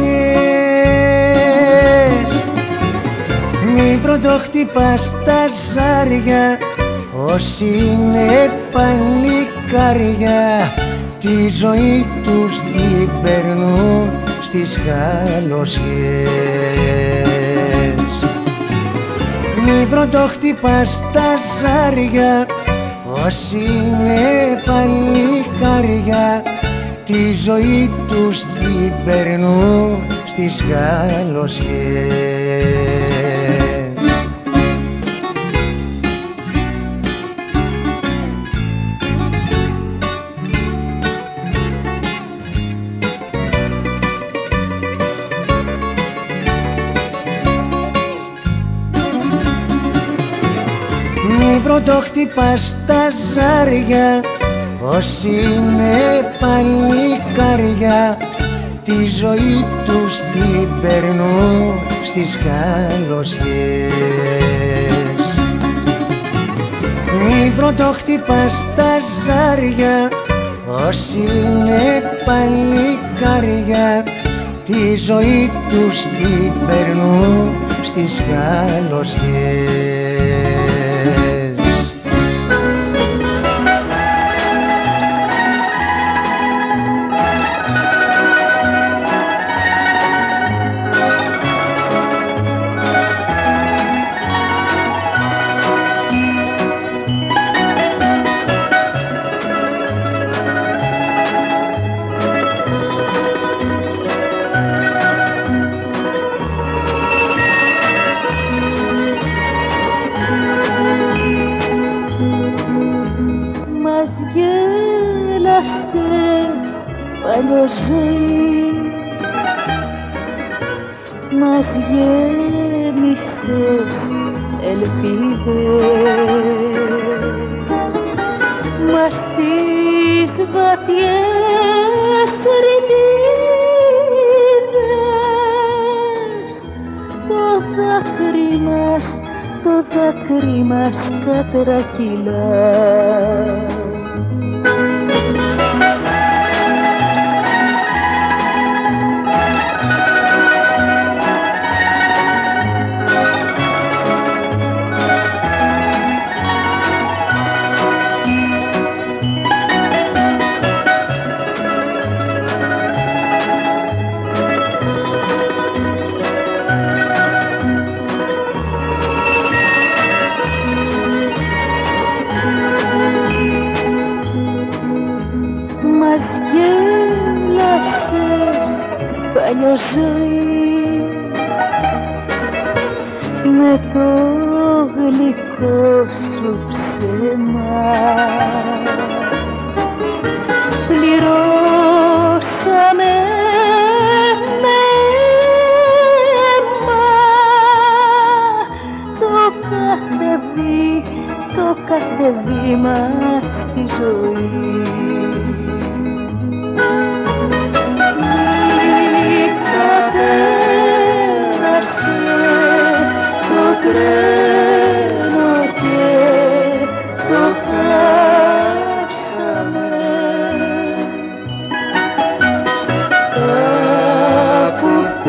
Μη πρωτοχτυπάς τα ζάρια, όσοι είναι παλικάρια, τη ζωή τους την περνούν στις χαλωσιές. Μη πρωτοχτυπάς τα ζάρια, όσοι είναι παλικάρια, τη ζωή τους την περνούν στις καλοσιές. Μη πρωτοχτυπάς τα ζάρια, όσοι είναι παλικάρια, τη ζωή τους την περνούν στις καλοσιές. Μη πρωτοχτυπάς τα ζάρια, όσοι είναι παλικάρια, τη ζωή τους την περνούν στις καλοσιές.
Ζωή μας γέμισες ελπίδες, μας τις βαθιές ρητίδες, το δάκρυ μας, το δάκρυ μας κατρακυλά. Ζωή με το γλυκό σου ψέμα, πληρώσαμε με αίμα το κάθε βή, το κάθε βήμα στη ζωή. Τρένο και το χάσαμε, κάπου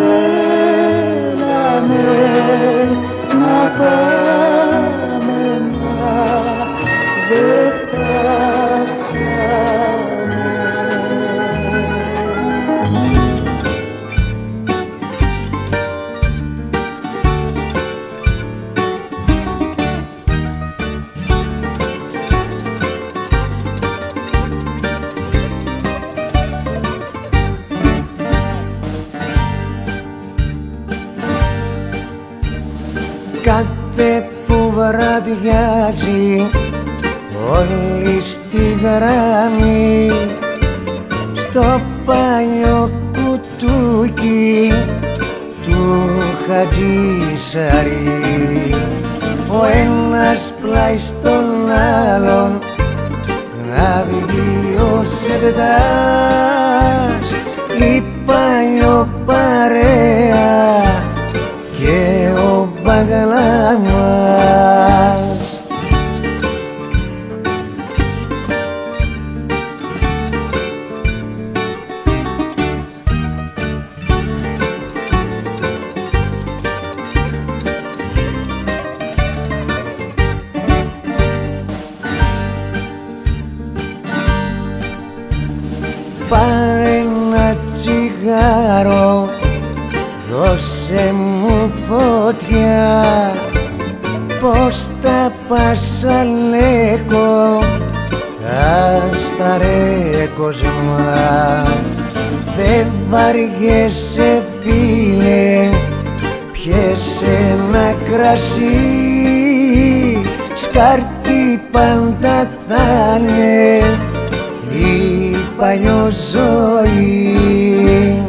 θέλαμε να πάμε, μα δεν φτάσαμε.
Κάθε που βραδιάζει όλη στη γραμμή, στο παλιό κουτούκι του Χατζησαρή, ο ένας πλάι στον άλλον να βγει ο Σεβδάς, η παλιό παρέα και ο Μπαγλαμάς. Πάρε ένα τσιγάρο, δώσε μου φωτιά πως τα πασαλέκω άσταρε κοσμά. Δεν βαριέσαι φίλε, πιέσαι ένα κρασί, σκάρτη πάντα θα είναι η παλιό ζωή.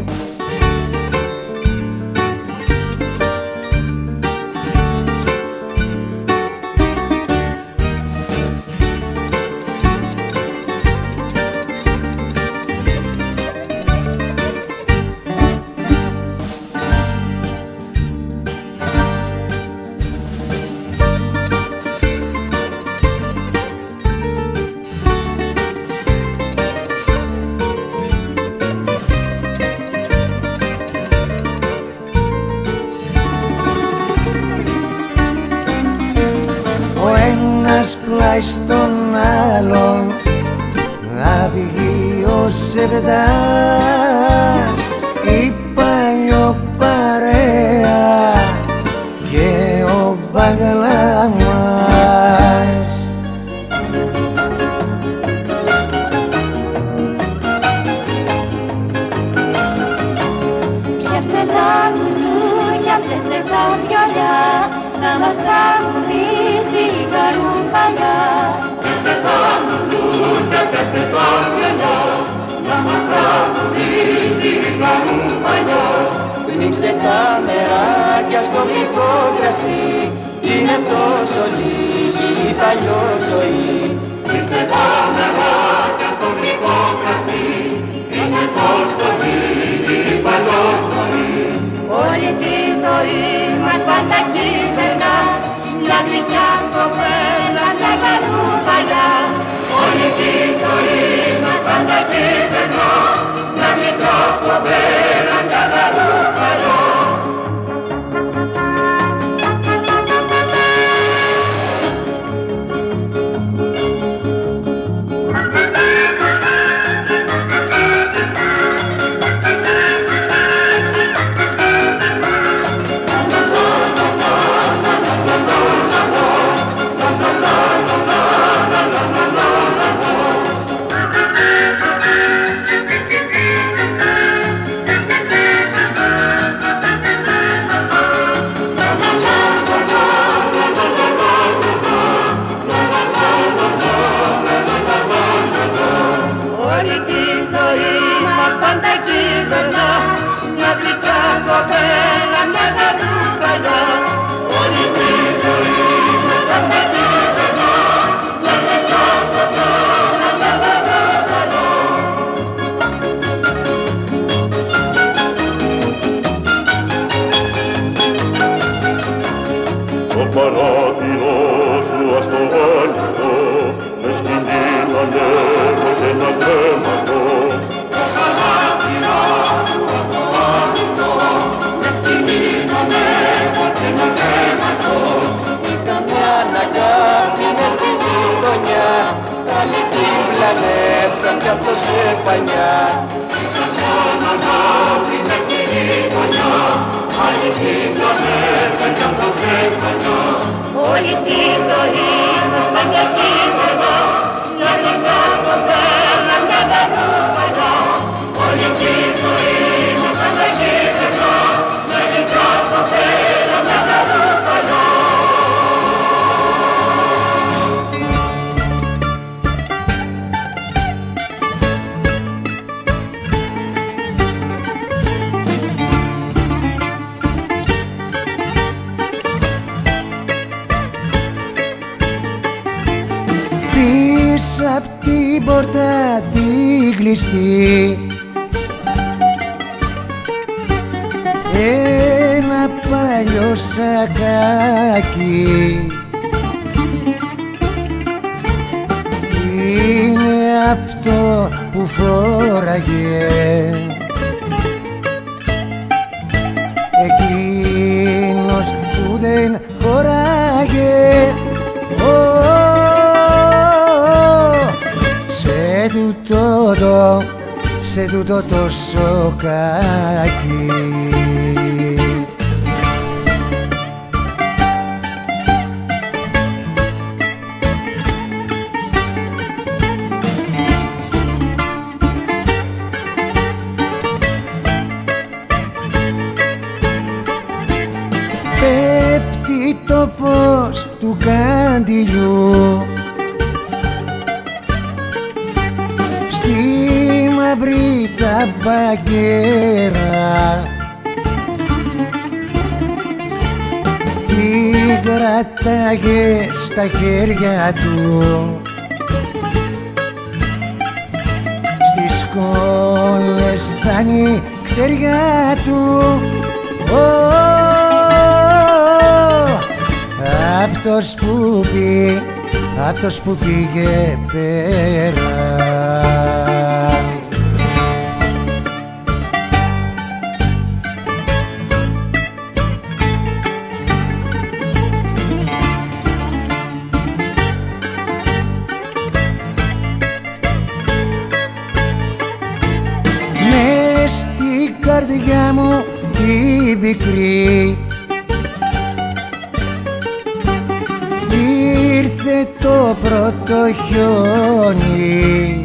Πλάι στον άλλον να βγει ο Σεβδάς, η παλιό παρέα και ο Μπαγλαμάς.
Πιάστε τα λουλούδια, πιάστε τα βιολιά, να μας τραγουδήσει η καρουπαλιά.
Πιάστε τα λουλούδια, πιάστε τα βιολιά, να μας τραγουδήσει η καρουπαλιά.
Πνίξτε τα νεράκια στο γλυκό κρασί, είναι τόσο λίγη η παλιό ζωή.
Πνίξτε τα νεράκια στο γλυκό κρασί, είναι τόσο λίγη η παλιό ζωή.
Όλη τη ζωή μας πάντα κυβερνά, μια γλυκιά κοπέλα, μια καρουπαλιά.
Όλη τη ζωή μας πάντα κυβερνά, μια γλυκιά κοπέλα, μια καρουπαλιά.
Όλη τη ζωή μας πάντα κυβερνά, μια γλυκιά κοπέλα, μια καρουπαλιά.
Όλη τη ζωή μας πάντα κυβερνά, μια γλυκιά κοπέλα, μια καρουπαλιά.
Πίσω απ' την πόρτα τη κλειστή ένα παλιό σακάκι, είναι αυτό που φόραγε εκείνος που δεν χωράγε. Σε τούτο το, σε τούτο το σοκάκι. φιλιού στη μαύρη τα μπαγκέρα την κρατάγε στα χέρια του στις κόλλες τα νυχτεριά του. Αυτός που πει, αυτός που πήγε πέρα. Μες στην καρδιά μου την πικρή ήρθε το πρώτο χιόνι.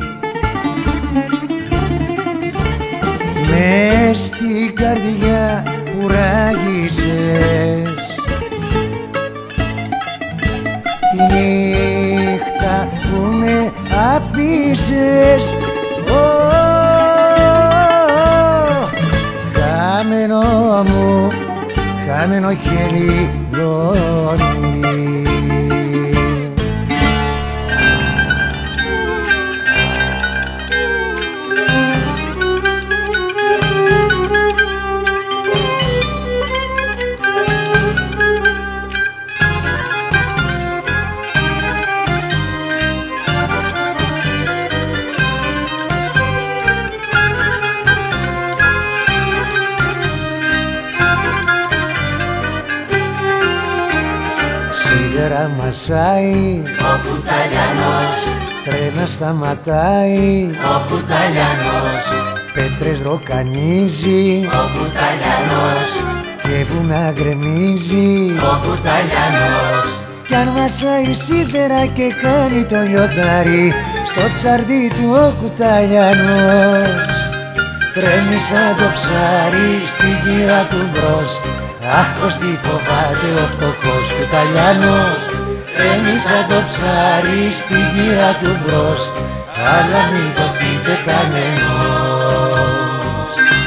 Μες στην καρδιά που ράγισες τη νύχτα που με αφήσες. Χαμένο μου, χαμένο χελιδόνι. Σίδερα μασάει
ο κουταλιανός,
τρένα σταματάει
ο κουταλιανός,
πέτρες ροκανίζει
ο κουταλιανός,
και βουνά γκρεμίζει
ο κουταλιανός.
κι αν μασάει σίδερα και κάνει το λιοντάρι στο τσαρδί του ο κουταλιανός. Τρέμει σαν το ψάρι στην κύρα του μπρος. Αχ, πως τι φοβάται ο φτωχός κουταλιανός. Τρέμει σαν το ψάρι στην κύρα του μπρος, αλλά μην το πείτε κανενός.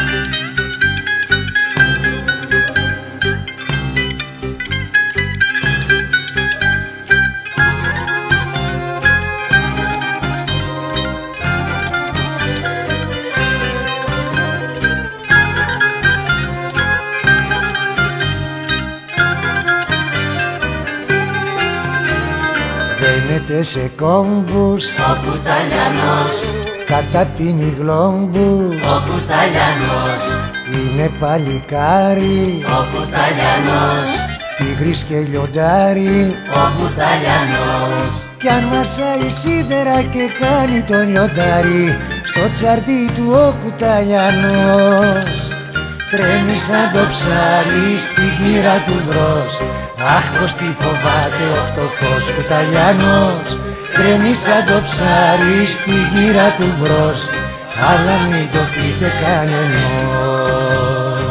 Δένεται σε κόμπους
Ο κουταλιανός,
καταπίνει γλόμπους.
ο κουταλιανός,
Είναι παλικάρι,
ο κουταλιανός,
τίγρης και λιοντάρι.
ο κουταλιανός,
Κι αν μασάει σίδερα και κάνει το λιοντάρι στο τσαρδί του ο κουταλιανός. Τρέμει σαν το ψάρι στην κύρα του μπρος. Αχ, πως τι φοβάται ο φτωχός κουταλιανός. Τρέμει σαν το ψάρι στην κύρα του μπρος, αλλά μην το πείτε κανενός.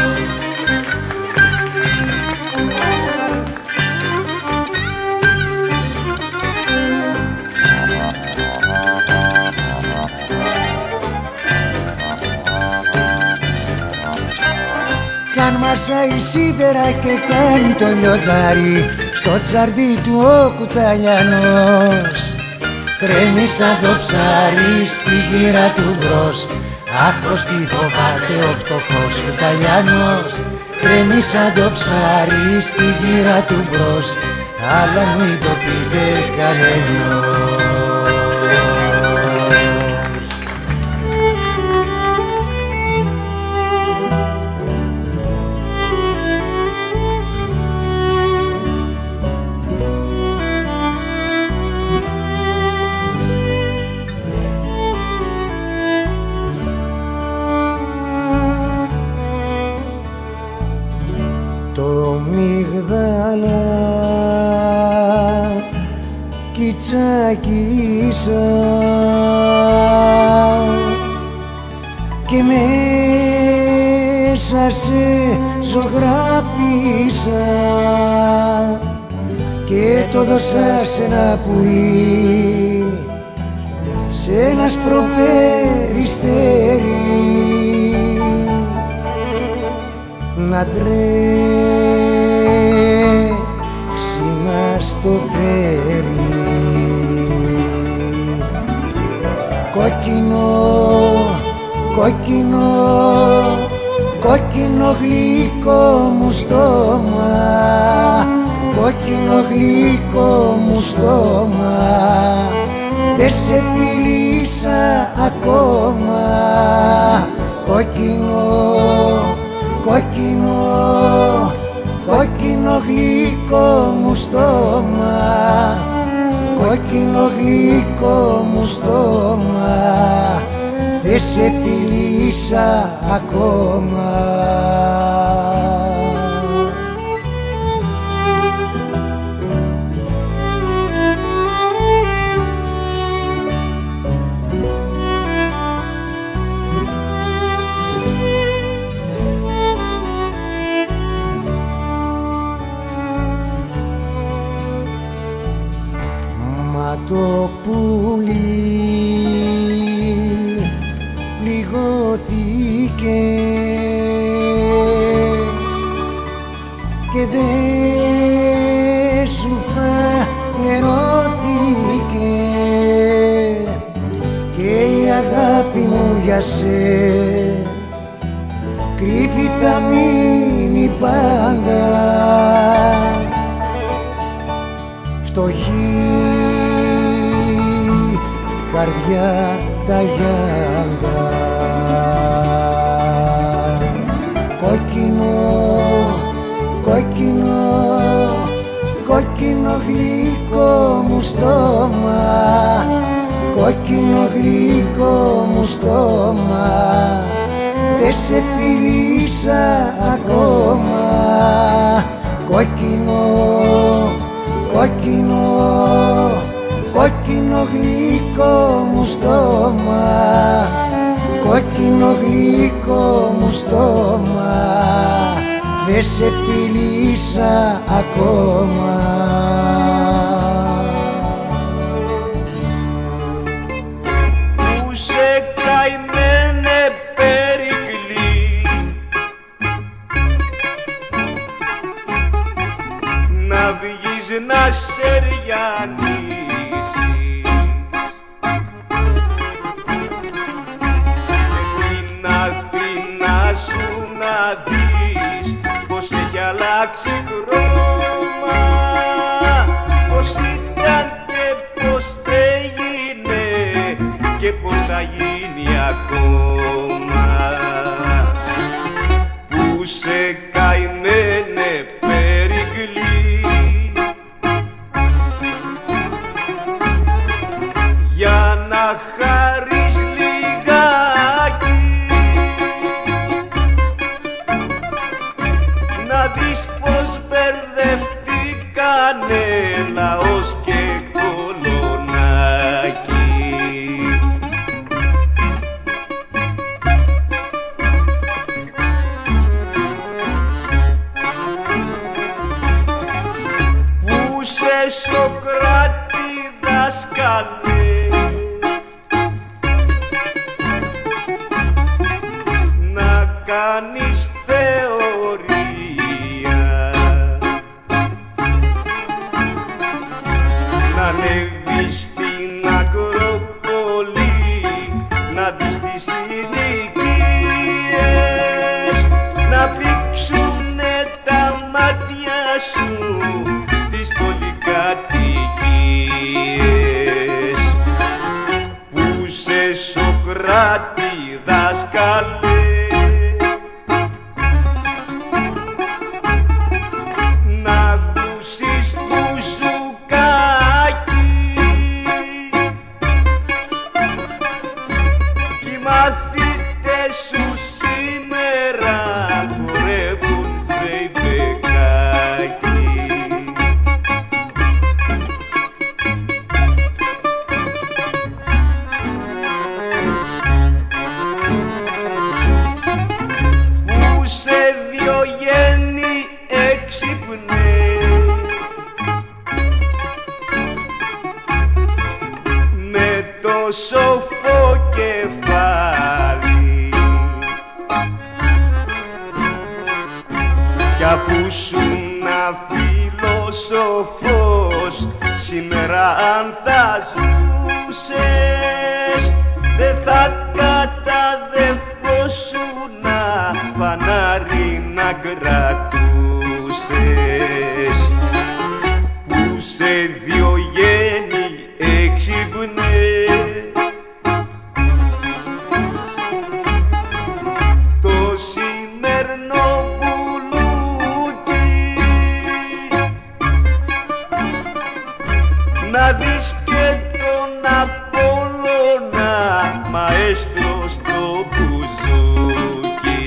Κι αν μασάει σίδερα και κάνει το λιοντάρι στο τσαρδί του ο κουταλιανός. Τρέμει σαν το ψάρι στην κύρα του μπρος. Αχ, πως τι φοβάται ο φτωχός κουταλιανός. Τρέμει σαν το ψάρι στην κύρα του μπρος, αλλά μην το πείτε κανενός. Το μυγδαλά κι τσακίσα και μέσα σε ζωγράφισα και το δώσα σε ένα πουλί, σε ένα σπροπεριστέρι να τρέξει να στο φέρει. Κόκκινο, κόκκινο, κόκκινο γλυκό μου στόμα, κόκκινο γλυκό μου στόμα, δεν σε φιλήσα ακόμα. Κόκκινο, κόκκινο, κόκκινο γλυκό μου στόμα, κόκκινο γλυκό μου στόμα, δεν σε φιλήσα ακόμα. Μα το πουλί πληγώθηκε και δεν σου φανερώθηκε και η αγάπη μου για σε κρύβει θα μείνει πάντα φτωχή καρδιά τα γιάντα. Κόκκινο, κόκκινο, κόκκινο γλυκό μου στόμα, κόκκινο γλυκό μου στόμα, δεν σε φιλήσα ακόμα. Κόκκινο, κόκκινο, κόκκινο γλυκό μου στόμα, κόκκινο γλυκό μου στόμα, δεν σε φιλήσα ακόμα.
Που σε καημένε Περικλή, να βγεις να σεριανίσεις και την Αθήνα σου να δεις πως έχει αλλάξει χρώμα, πως ήταν και πως έγινε και πως θα γίνει ακόμα. Που σε καημένε Περικλή, για να χαρείς λιγάκι, να δεις πως μπερδευτήκανε λαός και κολονάκι. Που σε Σοκράτη δάσκαλε, να κάνεις θεωρία, να ανέβεις στην Ακρόπολη, να δεις τις συνοικίες, να πλήξουνε τα μάτια σου στις πολυκατοικίες. Που σε Σοκράτη δάσκαλε, Ακούσουνα φιλοσοφός, σήμερα αν θα ζούσες δεν θα καταδεχόσουνα φανάρι να κρατούσες. Που σε δυο γέννη έξυπνε το σημερινό να δεις και τον Απόλλωνα μαέστρο στο μπουζούκι.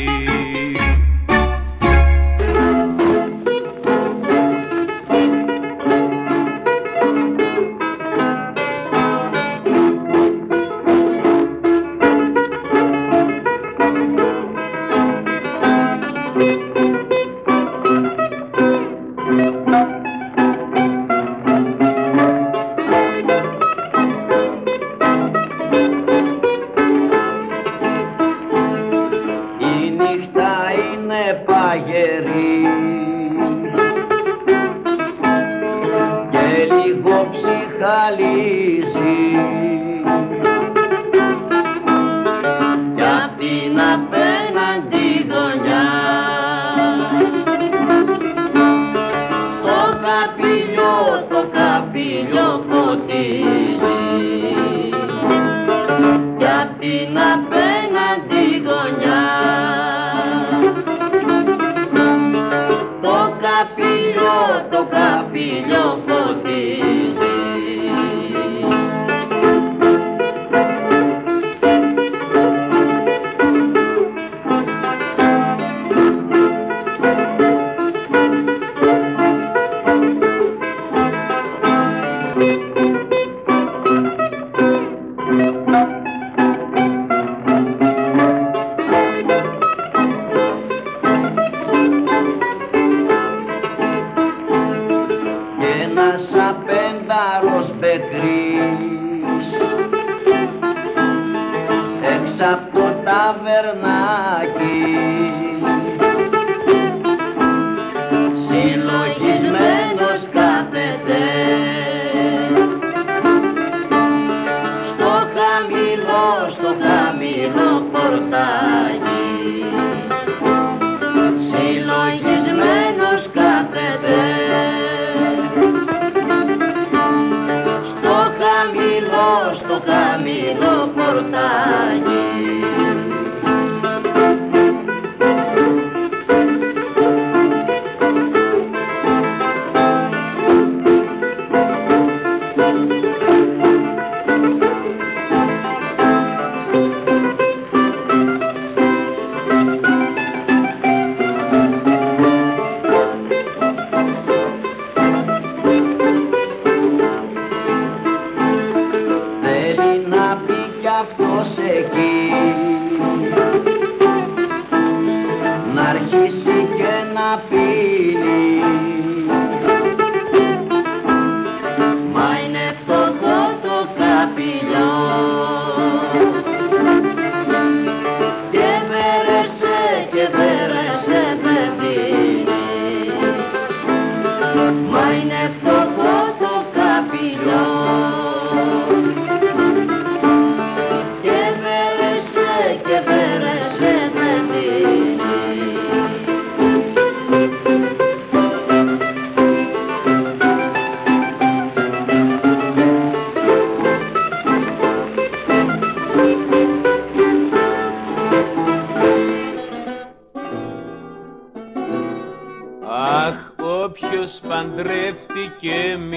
παντρεύτηκε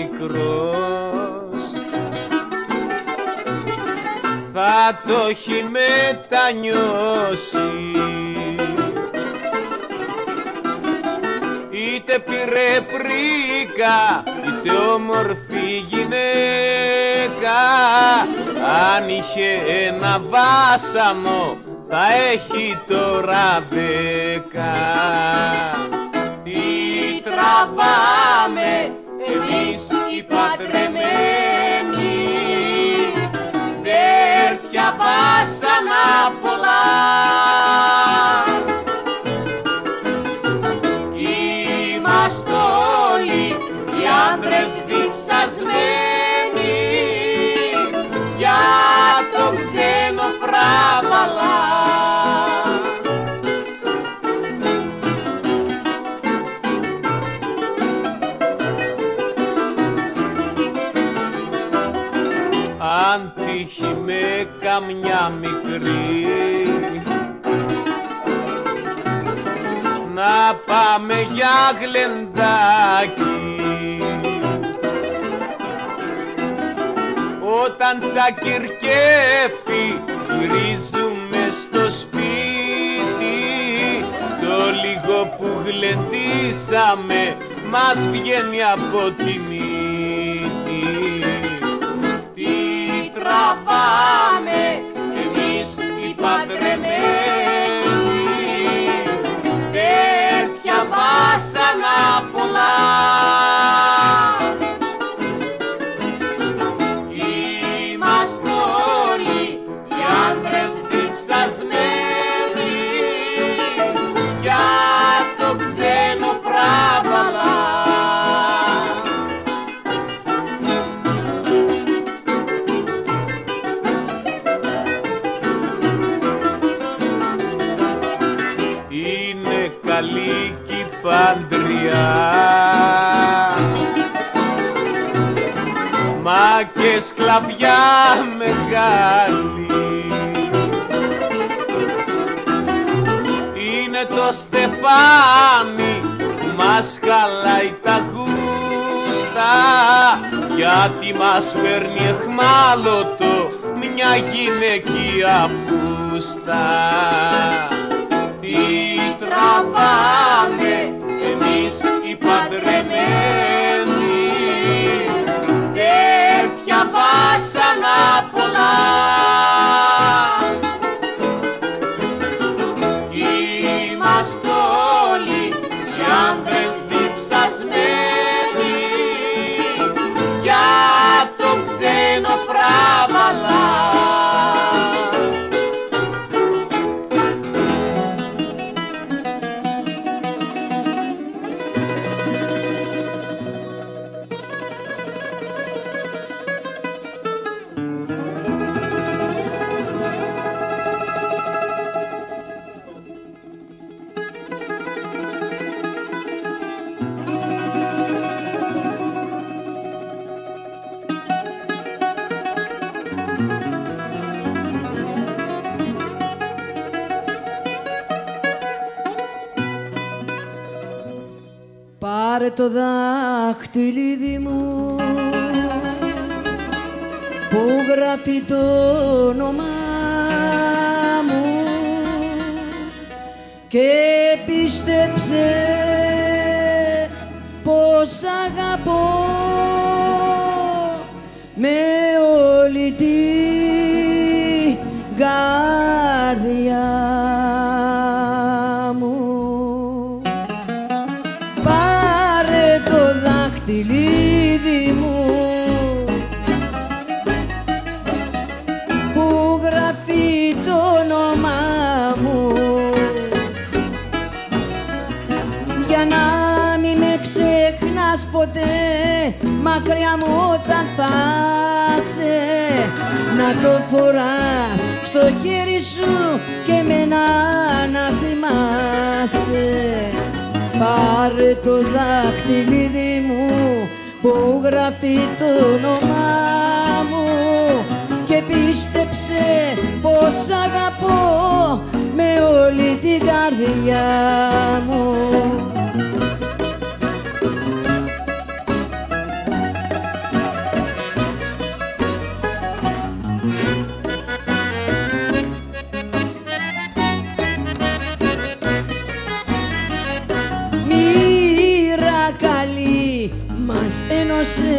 μικρός, θα το έχει μετανιώσει. Είτε πήρε πρίκα, είτε όμορφη γυναίκα, αν είχε ένα βάσανο θα έχει τώρα δέκα. Τι τραβάμε εμείς οι παντρεμένοι, τέτοια βάσανα πολλά. Κι οι φράβαλα. Αν τύχει με καμιά μικρή να πάμε για γλεντάκι, όταν τσακυρκέφει γυρίζουμε στο σπίτι, το λίγο που γλεντήσαμε μας βγαίνει από τη μύτη. Τι τραβάμε εμείς οι παντρεμένοι, τέτοια βάσανα πολλά. Είμαστε όλοι οι άντρες διψασμένοι για το ξένο φράβαλα. Είναι καλή κι η παντριά, μα και σκλαβιά μεγάλη. Είναι το στεφάνι που μας χαλάει τα γούστα, γιατί μας παίρνει εχμάλωτο μια γυναικεία φούστα. Τι τραβάμε εμείς οι παντρεμένοι, τέτοια βάσανα πολλά. Είμαστε όλοι οι άντρες διψασμένοι για το ξένο φράβαλα.
Πάρε το δάχτυλίδι μου που γράφει το όνομά μου και πίστεψε πως αγαπώ με όλη την καρδιά μου. Πάρε το δάχτυλίδι μου που γράφει το όνομά μου, για να μην με ξεχνάς ποτέ μακριά μου όταν θα σε, να το φοράς στο χέρι σου και εμένα να θυμάσαι. Πάρε το δάχτυλίδι μου που γράφει το όνομά μου και πίστεψε πως αγαπώ με όλη την καρδιά μου. Μας ένωσε,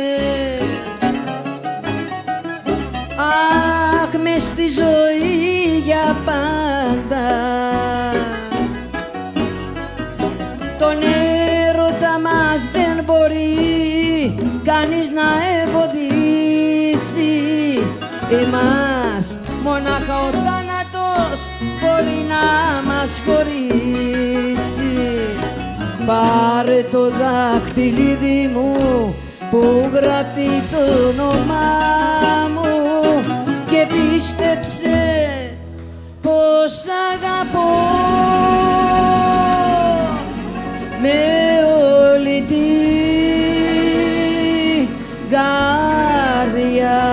αχ, μες στη ζωή για πάντα. Τον έρωτα μας δεν μπορεί κανείς να εμποδίσει, εμάς μονάχα ο θάνατος μπορεί να μας χωρίσει. Πάρε το δάχτυλίδι μου που γράφει το όνομά μου και πίστεψε σ' αγαπώ με όλη την καρδιά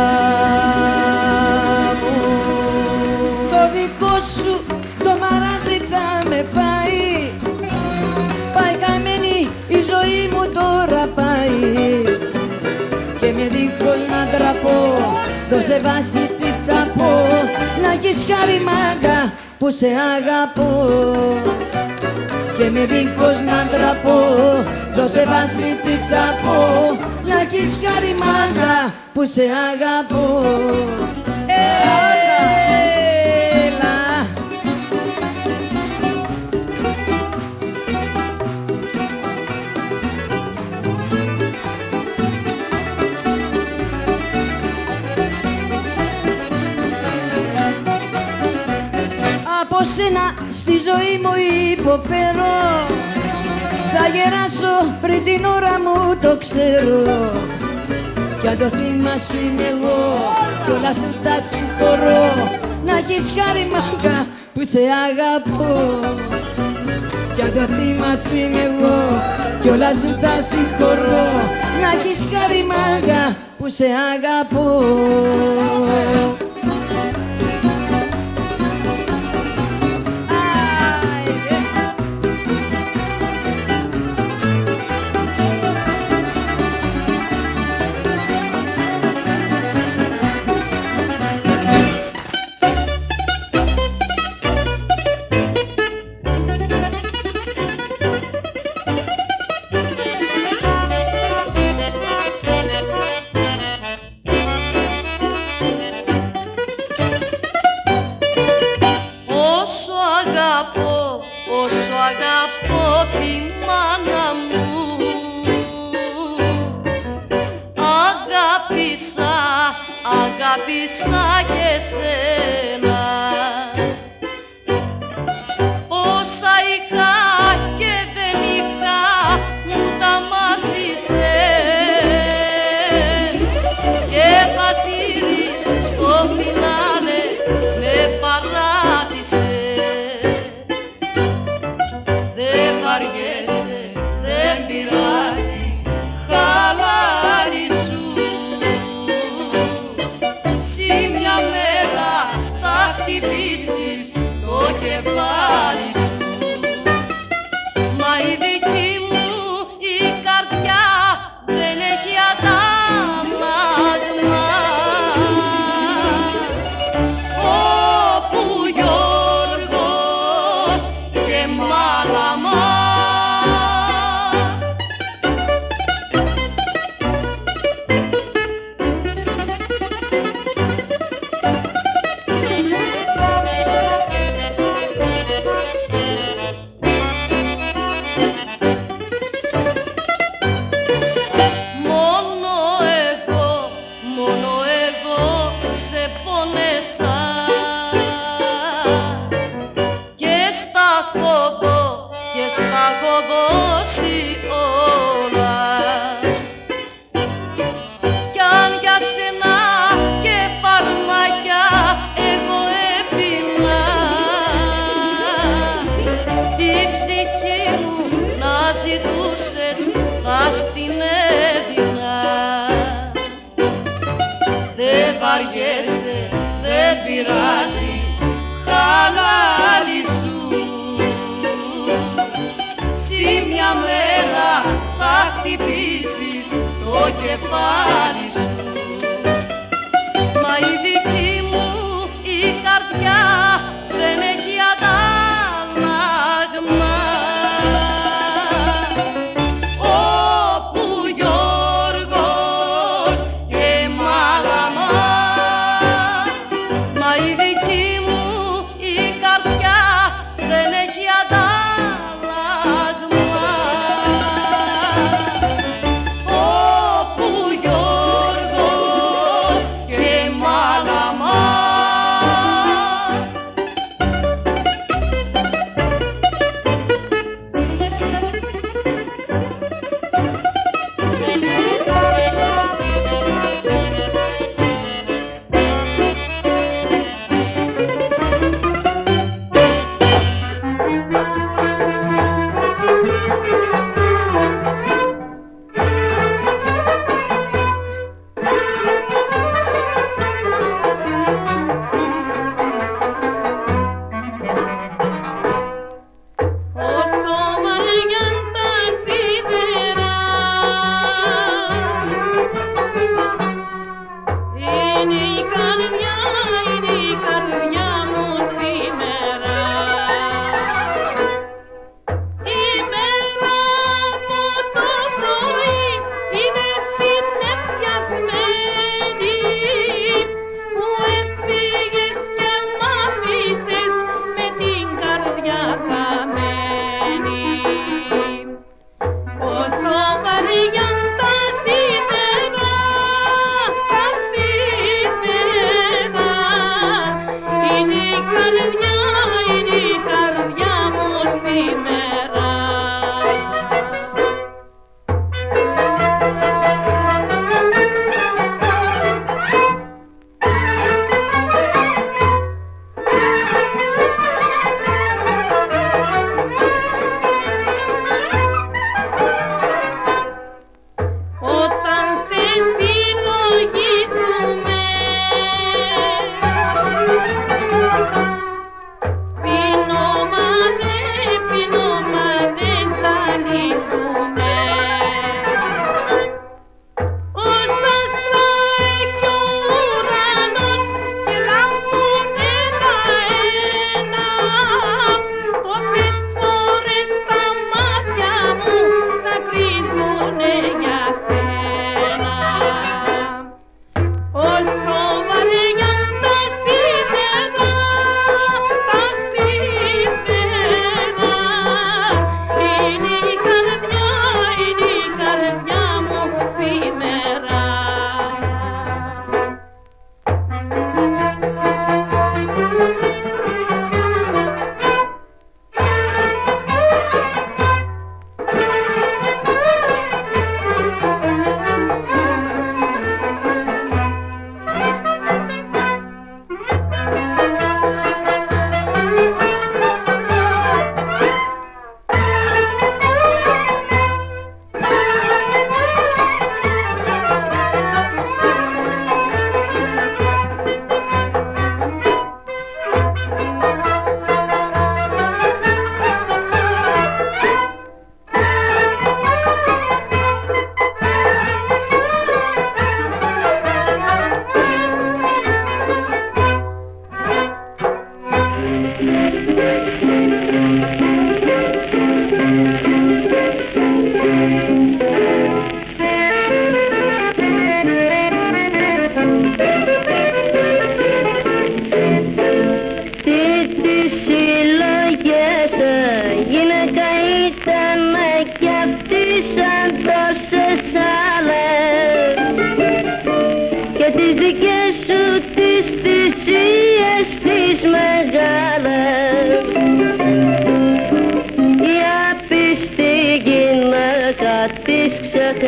μου. Το δικό σου το μαράζι θα με φάει, πάει καμένη η ζωή μου τώρα πάει, και με δίχως να ντραπώ δώσε βάση τι θα πω, να έχεις χάρη μάγκα που σε αγαπώ. Και με δίχως να ντραπώ δώσε βάση τι θα πω, να έχεις χάρη μάγκα που σε αγαπώ. Έλα. Από σένα στη ζωή μου υποφέρω, θα γεράσω πριν την ώρα μου το ξέρω, κι αν το θύμα σου είμαι εγώ κι όλα σου τα συγχωρώ, να έχεις χάρη μάγκα που σε αγαπώ. Κι αν το θύμα σου είμαι εγώ κι όλα σου τα συγχωρώ, να έχεις χάρη μάγκα που σε αγαπώ.
Όσο αγαπώ τη μάνα μου, αγάπησα, αγάπησα και σένα. Όσα είχα και δεν είχα μου τα μάσησες, και πατήρι στο φινάλε με παράτησες. Δεν βαριέσαι, δεν πειράζει, χαλάρι σου. Συ μια μέρα θα χτυπήσεις το κεφάλι σου. Μα η δική μου η καρδιά δεν έχει αντάλλαγμα, όπου Γιώργος και μάλαμα. Μόνο εγώ, μόνο εγώ σε πόνεσα, και στα έχω δω, και στα έχω δώσει όλα. Κι αν για σένα και φαρμάκια εγώ έπινα, την ψυχή μου να ζητούσες θα στην έδινα. Δεν βαριέσαι, δεν πειράζει, χαλάρι σου. Συ μια μέρα θα χτυπήσεις το κεφάλι σου. Μα η δική μου η καρδιά δεν έχει αντάλλαγμα, όπου Γιώργος και μάλαμα. Μα η δική μου η καρδιά δεν έχει αντάλλαγμα, όπου Γιώργος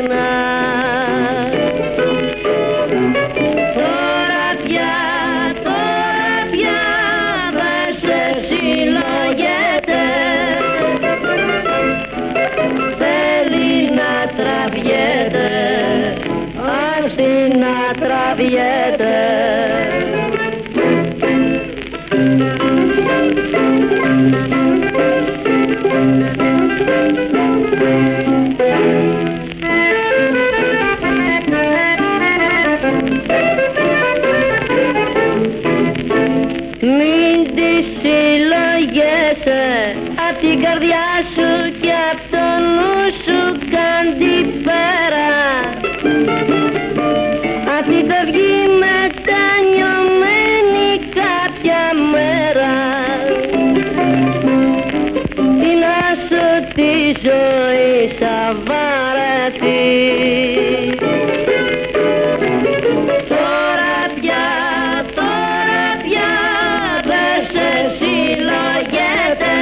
Βαλεντίνα. Τώρα πια, τώρα πια δεν σε συλλογέται. Θέλει να τραβιέται, ας την να τραβιέται. Μην τη συλλογέσαι απ' την καρδιά σου και απ' το νου σου κάντι πέρα. Αυτή θα βγει μετανιωμένη κάποια μέρα. Τι να σου τη ζωή θα βαρεθεί. Τώρα πια, τώρα πια δεν σε συλλογέται.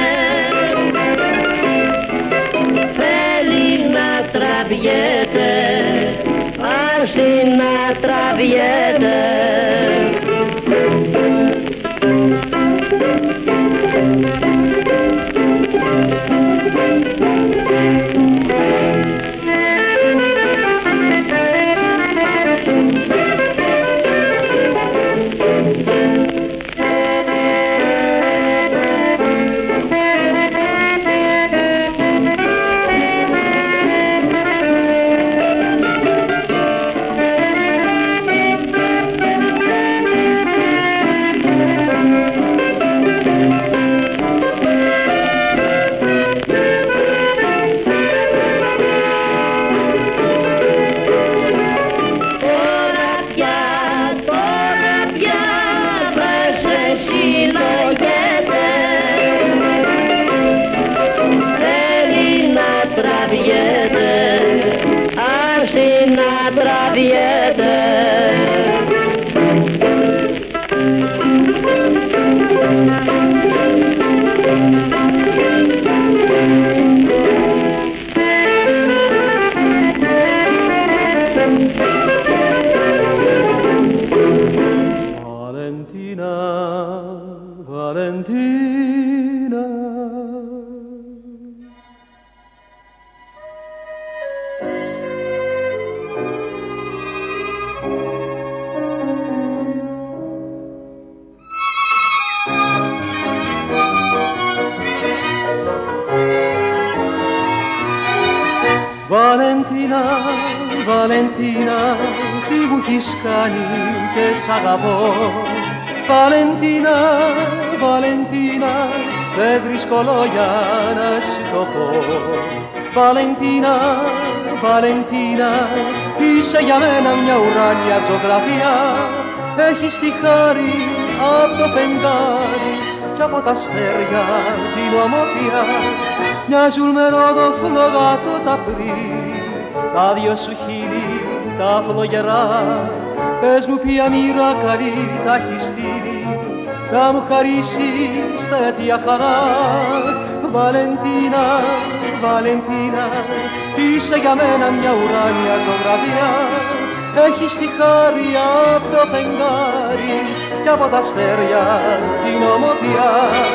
Θέλει να τραβιέται, ας την να τραβιέται.
Βαλεντίνα, Βαλεντίνα, τι μου έχεις κάνει και σ' αγαπώ. Βαλεντίνα, Βαλεντίνα, δεν βρίσκω λόγια να σου το πω. Βαλεντίνα, Βαλεντίνα, είσαι για μένα μια ουράνια ζωγραφία. Έχεις τη χάρη απ' το φεγγάρι κι από τα αστέρια την ομορφιά. Μοιάζουν με ρόδο-φλογάτο τα πρι, τα δυο σου χείλη, τα φλογερά. Πες μου ποια μοίρα καλή τα έχεις στείλει, να μου χαρίσεις τέτοια χαρά. Βαλεντίνα, Βαλεντίνα, είσαι για μένα μια ουράνια ζωγραφιά. Έχεις τη χάρη απ' το φεγγάρι κι από τα αστέρια την ομορφιά.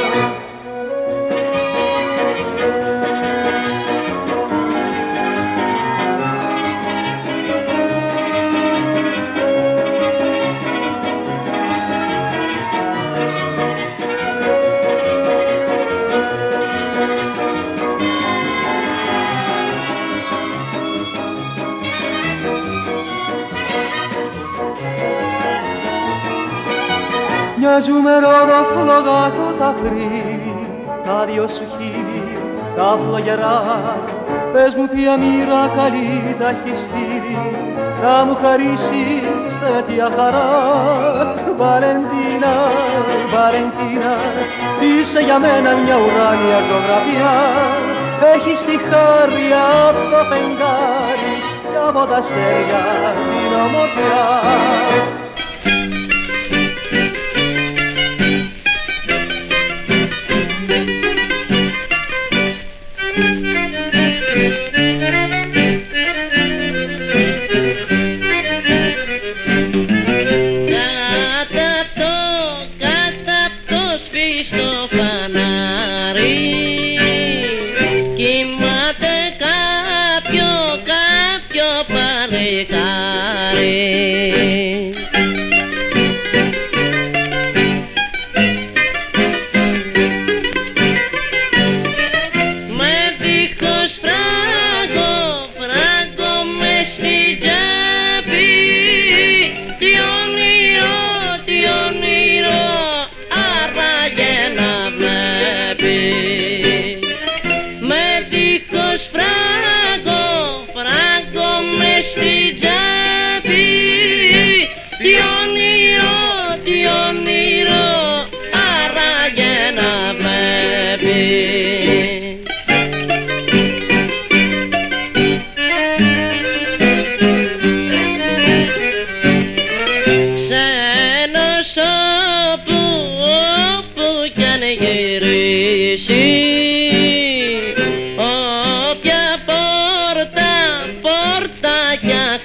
Μοιάζουμε ρόδο-φλογάτο τα πρι, τα δυο σου χείλη, τα φλογερά. Πες μου ποια μοίρα καλή τα έχεις στείλει, να μου χαρίσεις τέτοια χαρά. Βαλεντίνα, Βαλεντίνα, είσαι για μένα μια ουράνια ζωγραφιά. Έχεις τη χάρη απ' το φεγγάρι κι από τα αστέρια την ομορφιά.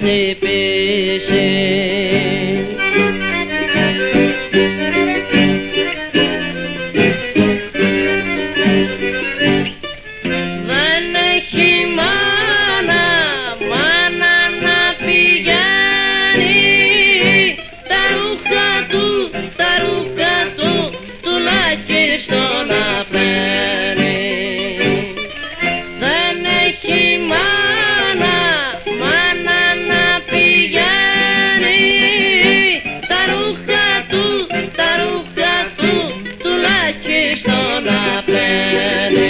χτυπήσει. Δεν έχει μάνα, μάνα να πηγαίνει, τα ρούχα του, τα ρούχα του, τουλάχιστον να παίρνει. Δεν έχει μάνα, μάνα να πηγαίνει, τα ρούχα του, τα ρούχα του, τουλάχιστον να παίρνει.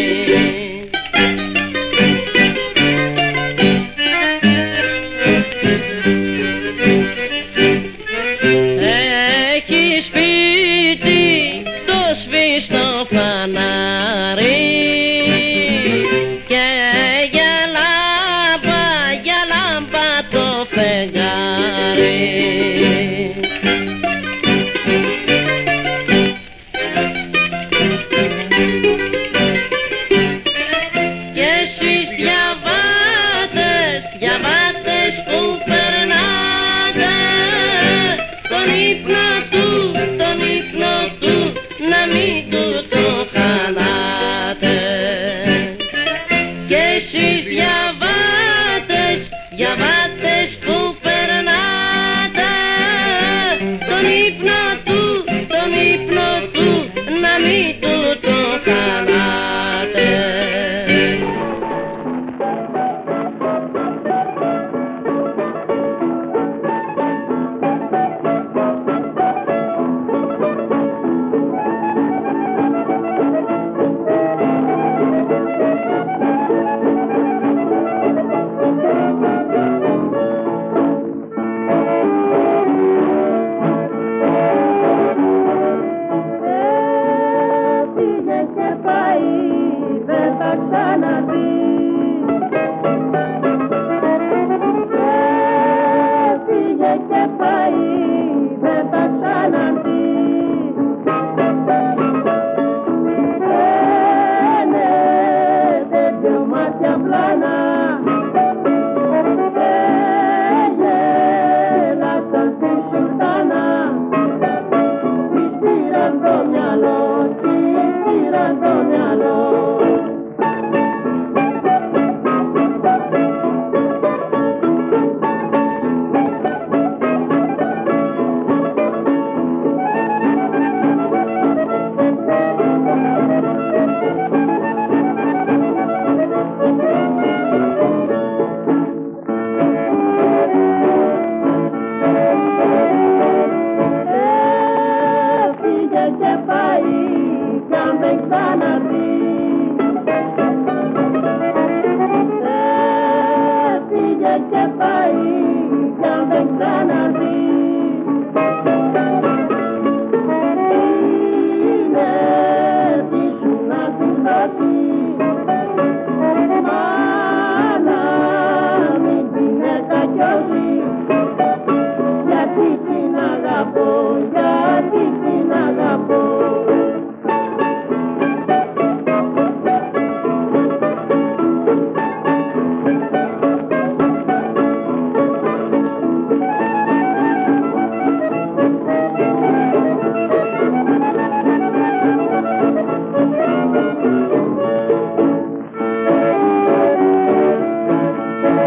Έχει σπίτι το σβήστο φανάρι και για λάμπα, για λάμπα το φεγγάρι. Και εσείς διαβάτες, διαβάτες που περνάτε τον ύπνο του, τον ύπνο του, να μην του το χαλάτε. Και εσείς διαβάτες, διαβάτες που περνάτε τον ύπνο του, τον ύπνο του, να μην του το χαλάτε.
Έφυγε και πάει, δεν θα ξαναδεί. Έφυγε και πάει, δεν θα ξαναδεί. Φαίνεται δυο μάτια πλάνα, έγελασαν στη σουλτάνα. Της πήραν το μυαλό, της πήραν το μυαλό. Έφυγε και πάει, κι αν δεν ξαναδεί. Έφυγε και πάει, κι αν δεν ξαναδεί. Είναι πίσω να του χάσει, μάνα μην την εκακιώσει. Γιατί την αγαπώ, γιατί την αγαπώ.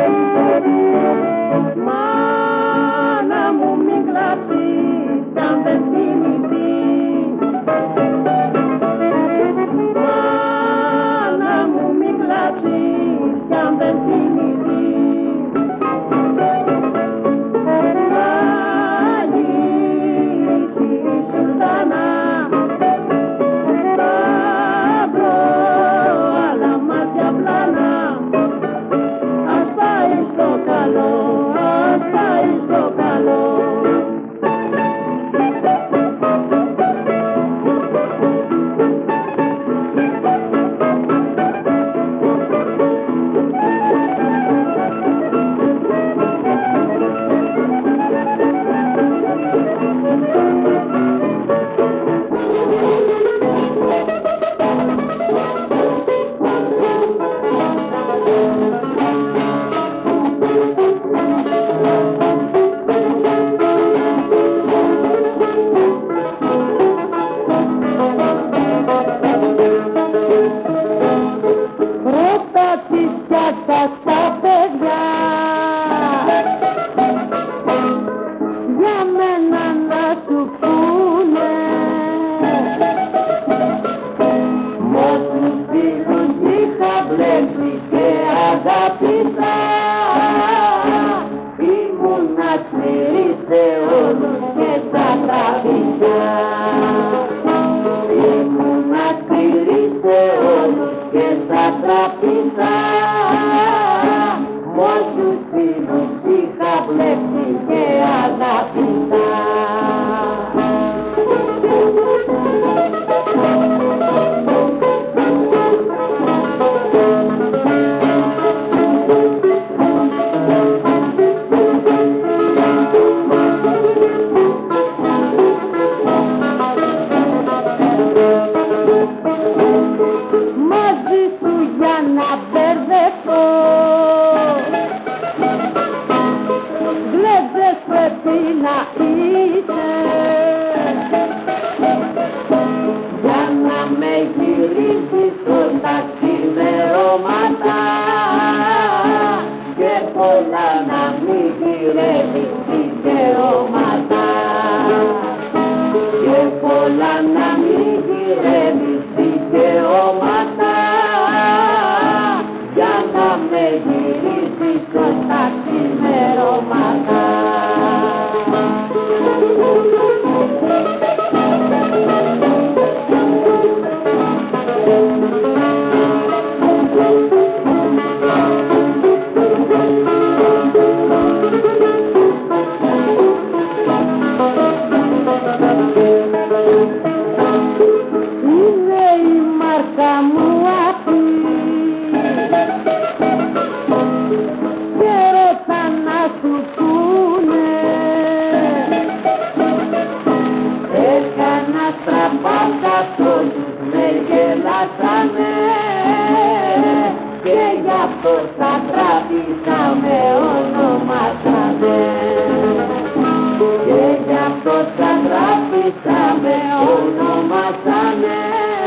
Μάνα μου μην κλάψεις, κι αν δεν μέσα στα παιδιά για μένα να σου πούνε μόνους φίλους είχα βλέπει και αγάπησα ήμουν αστήρη σε όλους και θα τραβήξα ήμουν αστήρη σε όλους και θα τραβήξα μόνους φίλους είχα βλέπει και αγάπησα. Μαζί σου για να μπερδευτώ γλέντες πρέπει να είσαι για να με γυρίσεις στα ξημερώματα και πολλά να μην γυρεύεις δικαιώματα και πολλά να μην γυρεύεις δικαιώματα για να με γυρίσεις στα ξημερώματα. Είναι η μάρκα μου αυτή και ρώτα να σου πούνε έκανα στραπάτα τόλους με γελάσανε και γι' αυτό θα τραβήσα με ονομάσανε και γι' αυτό θα τραβήσα με ονομάσανε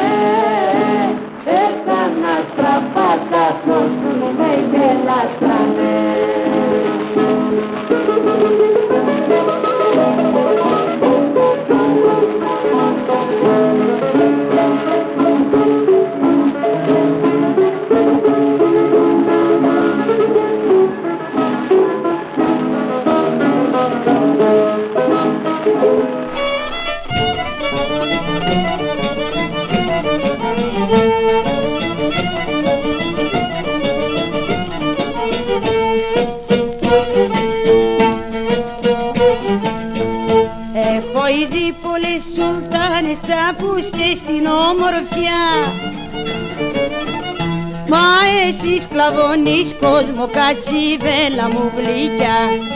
έκανα στραπάτα τόλους με γελάσανε.
Έχω ήδη πολλές σουλτάνες τσακούστε στην ομορφιά μα εσύ σκλαβώνεις κόσμο κατσιβέλα μου γλυκιά.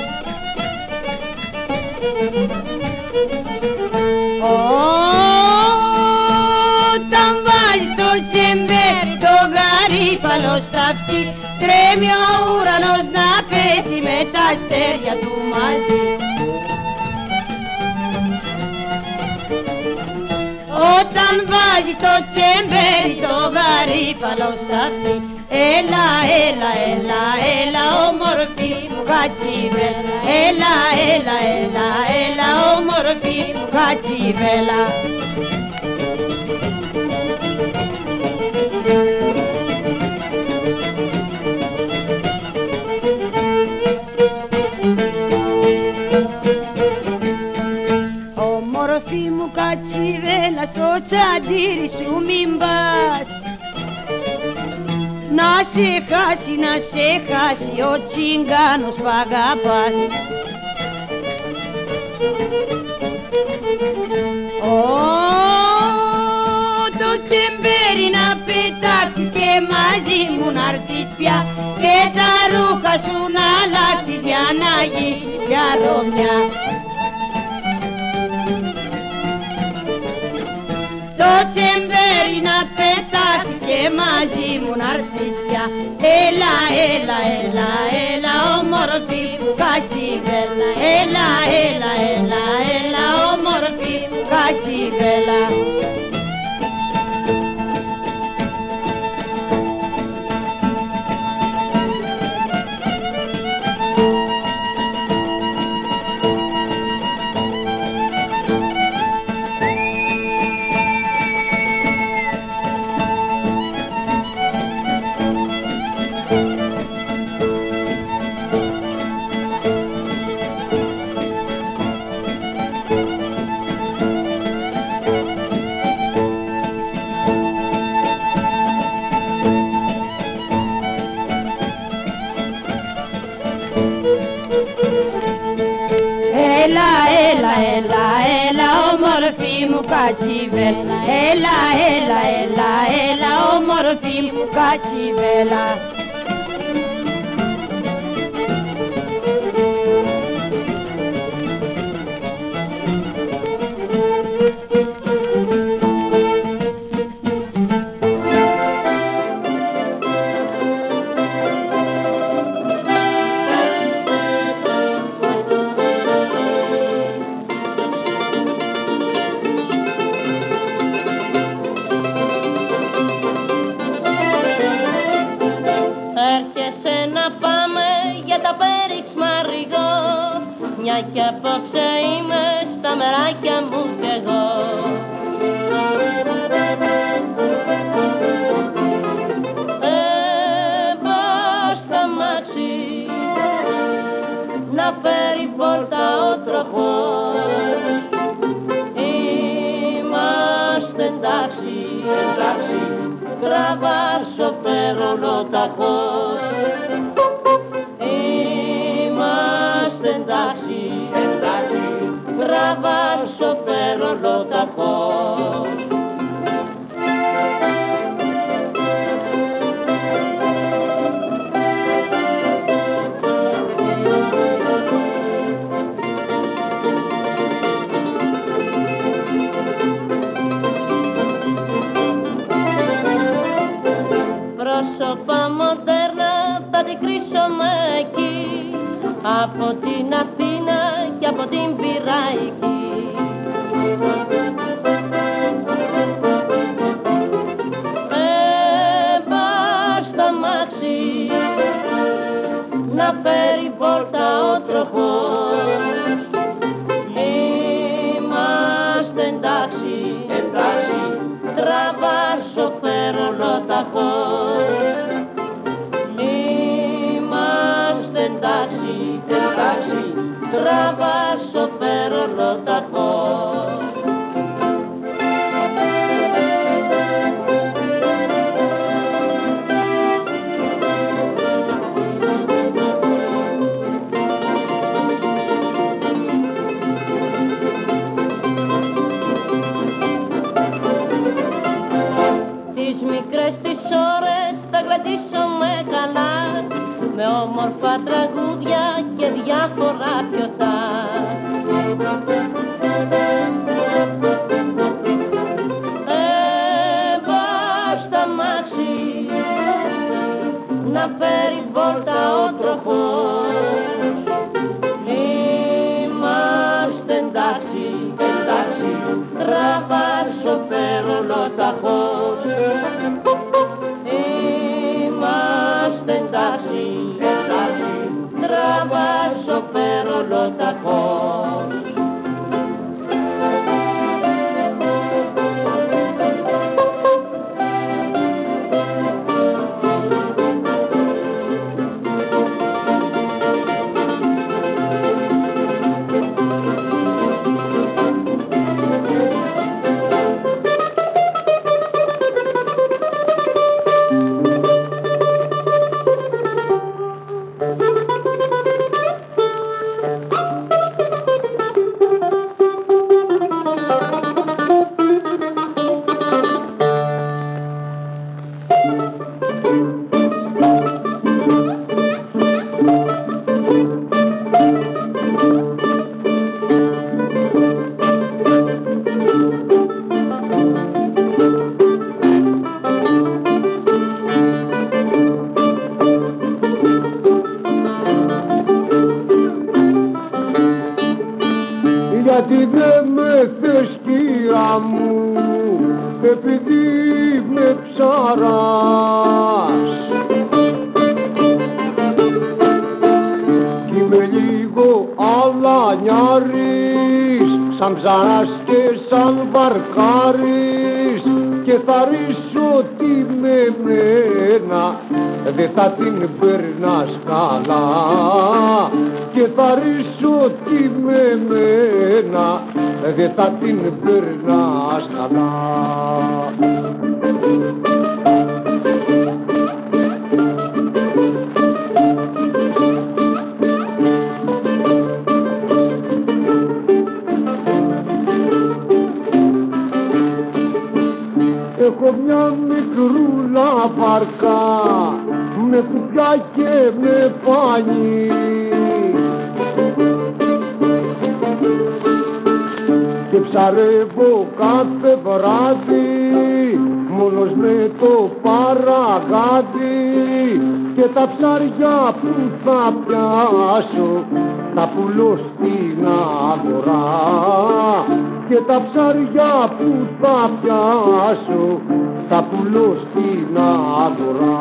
Όταν βάζεις το τσεμπέρι το γαρίφαλο στα αυτή τρέμει ο ουρανός να πέσει με τα αστέρια του μαζί. Όταν βάζεις το τσεμπέρι το γαρίφαλο στα αυτή έλα, έλα, έλα, έλα όμορφη μου κατσιβέλα έλα, έλα, έλα, έλα όμορφη μου κατσιβέλα. Όμορφη μου κατσιβέλα στο τσαντήρι σου μην πας να σε χάσει, να σε χάσει ο τσιγκάνος που αγαπάς. Ω, το τσεμπέρι να πετάξεις και μαζί μου να έρθεις πια και τα ρούχα σου να αλλάξεις για να γίνεις πια δομιά. Το τσεμπέρι να πετάξεις και μαζί μου να έρθεις πια. Έλα, έλα, έλα, έλα όμορφη μου κατσιβέλα έλα, έλα, έλα, έλα όμορφη μου κατσιβέλα. όμορφη μου κατσιβέλα. Έλα, έλα, έλα, έλα, όμορφη μου κατσιβέλα.
Μια κι απόψε είμαι στα μεράκια μου κι εγώ. Ε, πώς θα μάξει να φέρει πόρτα ο τροχός. Είμαστε εντάξει, εντάξει, τραβάσω πέρολο ταχώς. Εντάξει, εντάξει, τραβάσω πέρολο ταχώς. Πρόσωπα μοντέρνα θα τη κρίσουμε εκεί, από την Αθήνα και από την Πειραϊκή. Ε, πώς θα μάξει να φέρει πόρτα ο τροχός. Είμαστε εντάξει, εντάξει, τραβάσω πέρολο ταχώς. Είμαστε εντάξει, εντάξει, τραβάσω πέρολο ταχώς. Τις μικρές τις ώρες θα κρατήσουμε καλά, με όμορφα τραγούδια και διάφορα πιωτά. Ε, πώς θα μάξει να φέρει βόλτα ο τροχός. Είμαστε εντάξει, εντάξει, τραβάσω πέρολο ταχώς. Είμαστε εντάξει, εντάξει, τραβάσω πέρολο ταχώς.
Γιατί δεν με θες κύρα μου, επειδή είμαι ψαράς κι είμαι λίγο αλανιάρης, σαν ψαράς και σαν βαρκάρης, και θα ρίσω ότι με μένα δεν θα την περνάς καλά, και θα ρίσω ότι με μένα δεν θα την περνάς καλά. με κουπιά και με πανί. Και ψαρεύω κάθε βράδυ μόνος με το παραγάδι και τα ψάρια που θα πιάσω τα πουλώ στην αγορά και τα ψάρια που θα πιάσω τα πουλώ στην αγορά.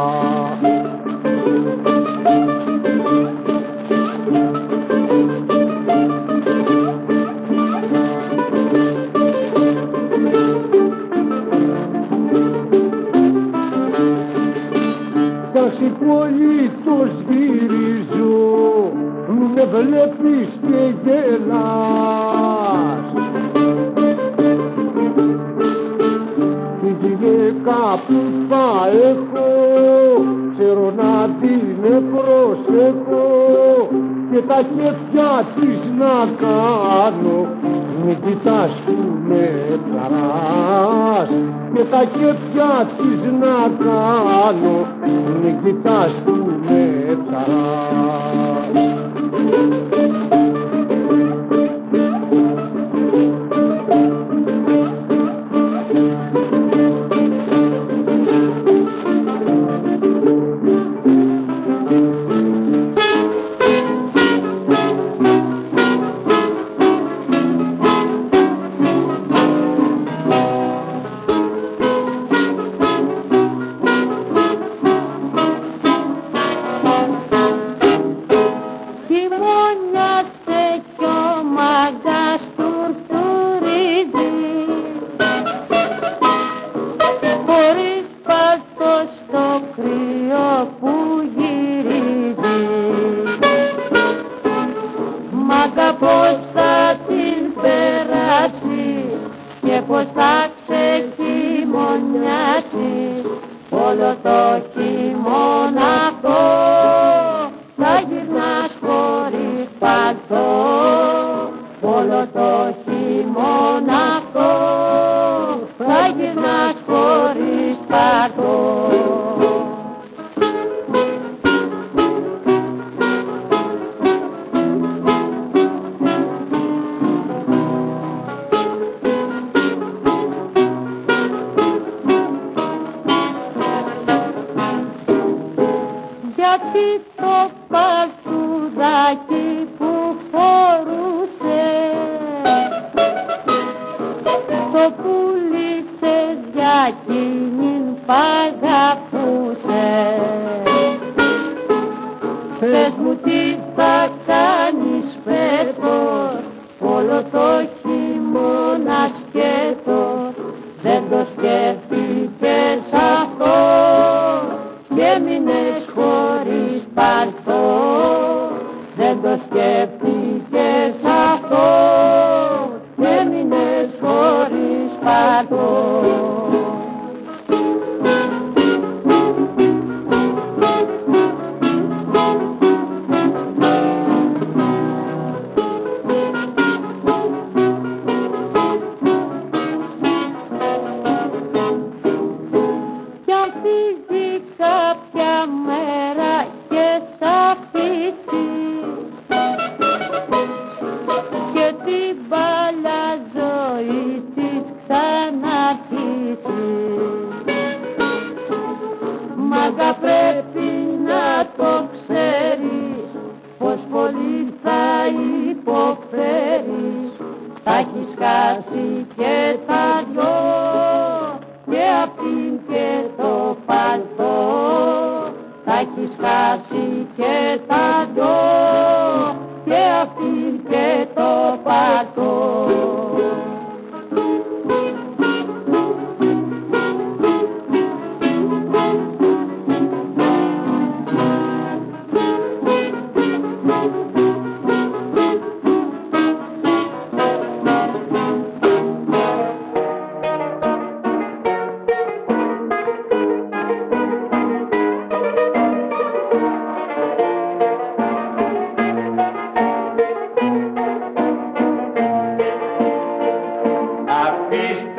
Ταξιπολίτως γυρίζω, μη με βλέπεις και γελάς. Τη γυναίκα που θα έχω, ξέρω να την προσέχω και τα χέρια της να κάνω. Μην κοιτάς που με πλαράς και τα χέρια της να κάνω. Μην κοιτάς που με πλαράς.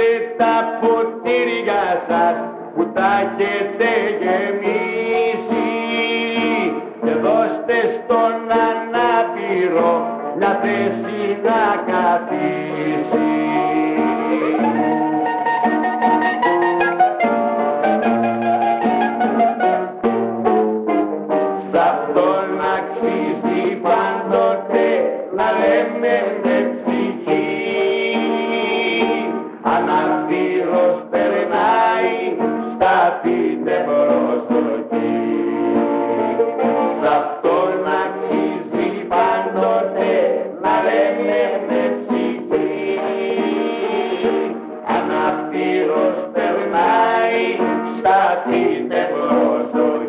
τα ποτήρια σας που τα έχετε γεμίσει μια θέση να καθίσει. Σ' αυτόν αξίζει πάντοτε να λέμε με ψυχή, αναπήρως περνάει, σταθείτε προσοχή. Σ' αυτόν αξίζει πάντοτε να λέμε με ψυχή, αναπήρως περνάει, σταθείτε προσοχή.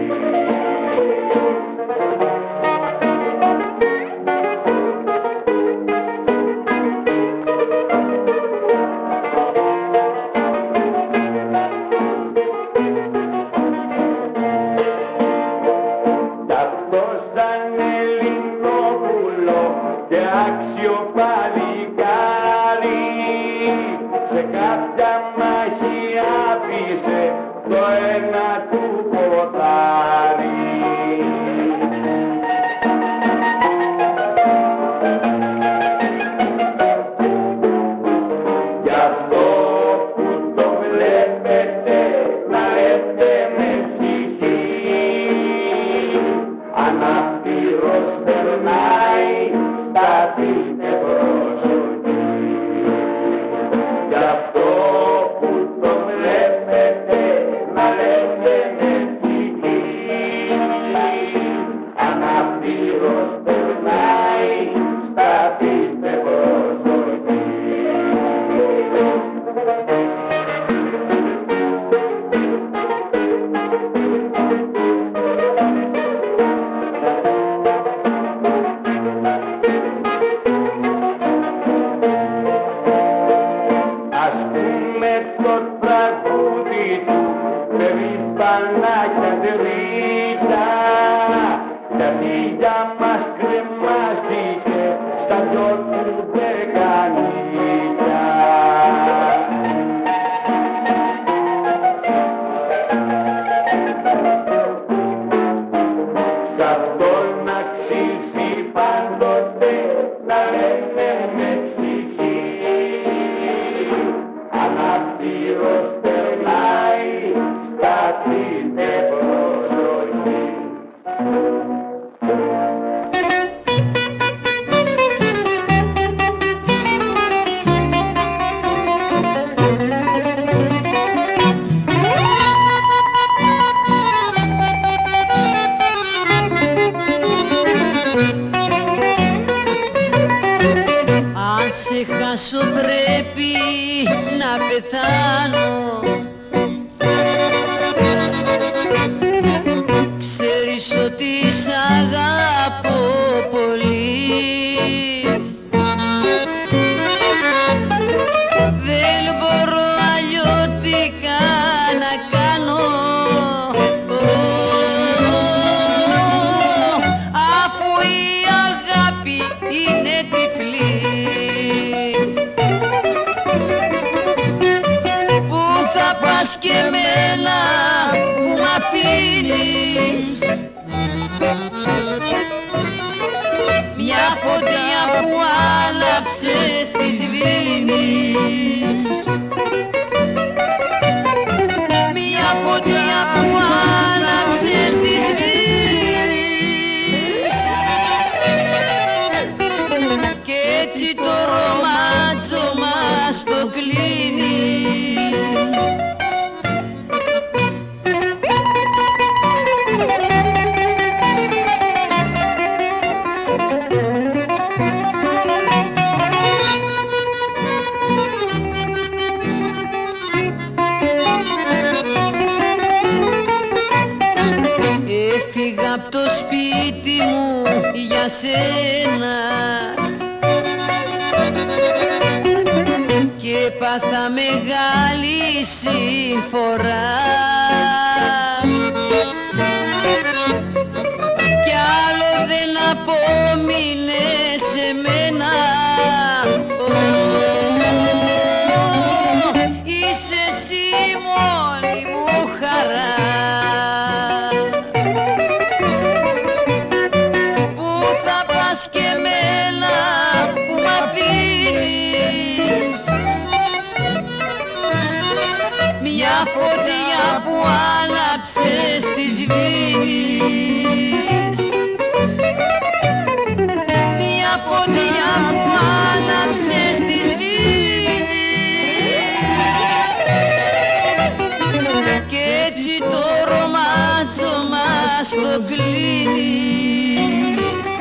Πάθα μεγάλη συμφορά κι άλλο δεν απόμεινε σε μένα. Είσαι εσύ μόνη μου χαρά που θα πας και με σβήνεις. Μια φωτιά που άναψες τη κι έτσι το ρομάτσο μας το κλείνεις.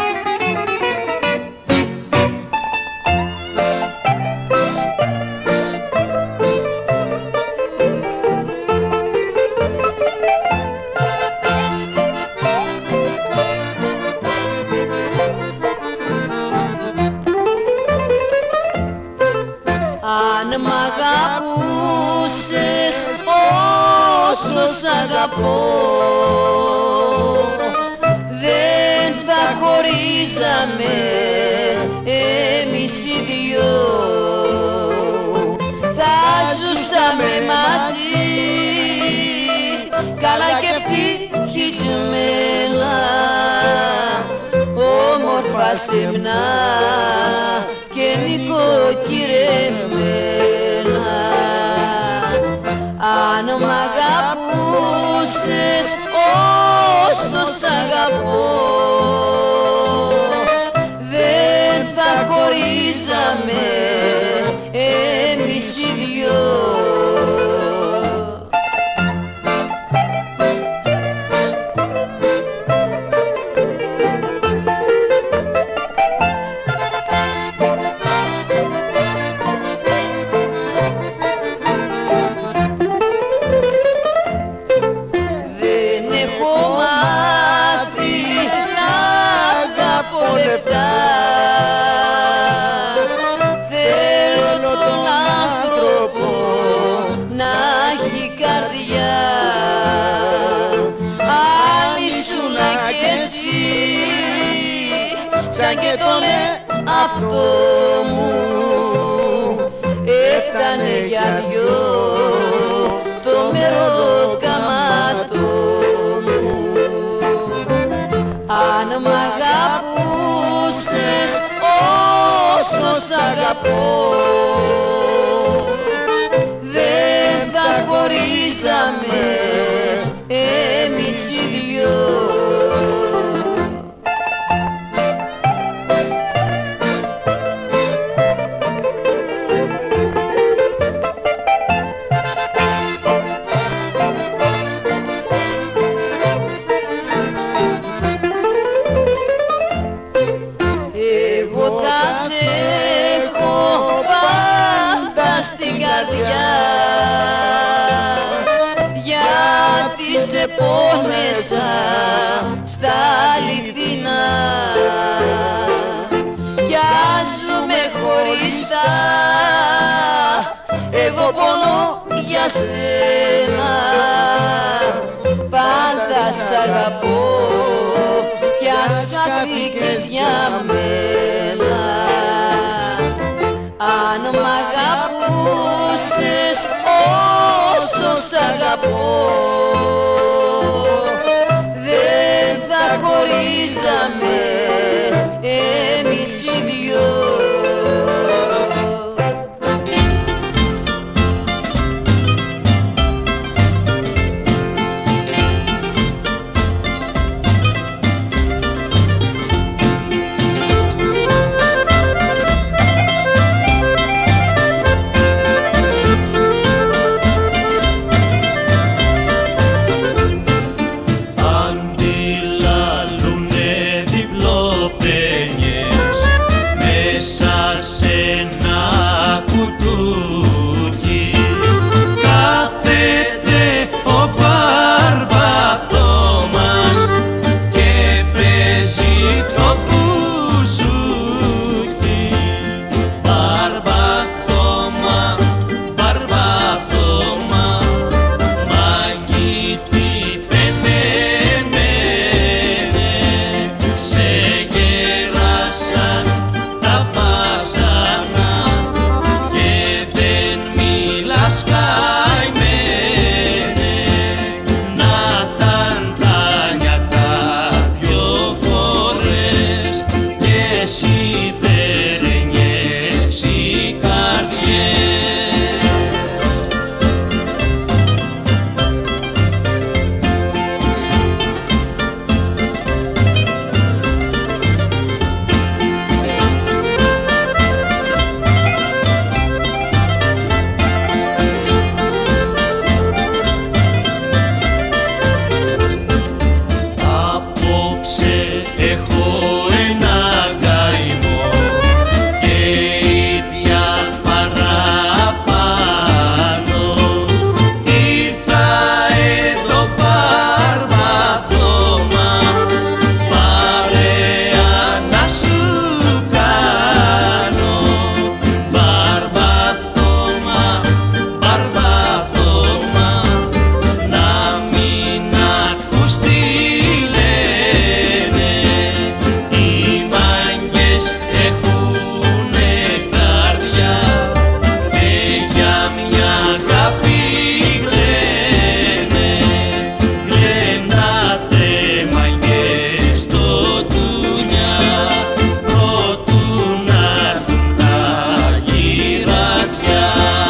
Αν μ' αγαπούσες όσο σ' αγαπώ, δεν θα χωρίζαμε εμείς οι δυο. Θα ζούσαμε μαζί καλά και ευτυχισμένα, όμορφα σεμνά και νοικοκυρεμένα. Αν μ' αγαπούσες όσο σ' αγαπώ, δεν θα χωρίζαμε εμείς οι δυο. Θέλω τον άνθρωπο να έχει καρδιά, άλλη σου να κι εσύ, σαν και τον εαυτό μου, έφτανε για δυο το μεροκαμάτο μου. Αν μ' αγαπούσες όσο σ' αγαπώ, δεν θα χωρίζαμε εμείς οι δυο. Εγώ θα σε έχω πάντα στην καρδιά, γιατί σε πόνεσα στα αληθινά. Κι ας ζούμε χωριστά, εγώ πονώ για σένα, πάντα σ' αγαπώ κι ας χαθήκες για μένα. Αν μ' αγαπούσες όσο σ' αγαπώ, δεν θα χωρίζαμε εμείς οι δυο.
Αντιλαλούνε διπλό πένιε
τους τι λένε, οι μάγκες έχουνε καρδιά και για μια αγάπη κλαίνε, κλαίνατε μάγκες στο τουνιά πρότου να έρθουν τα γυρατιά.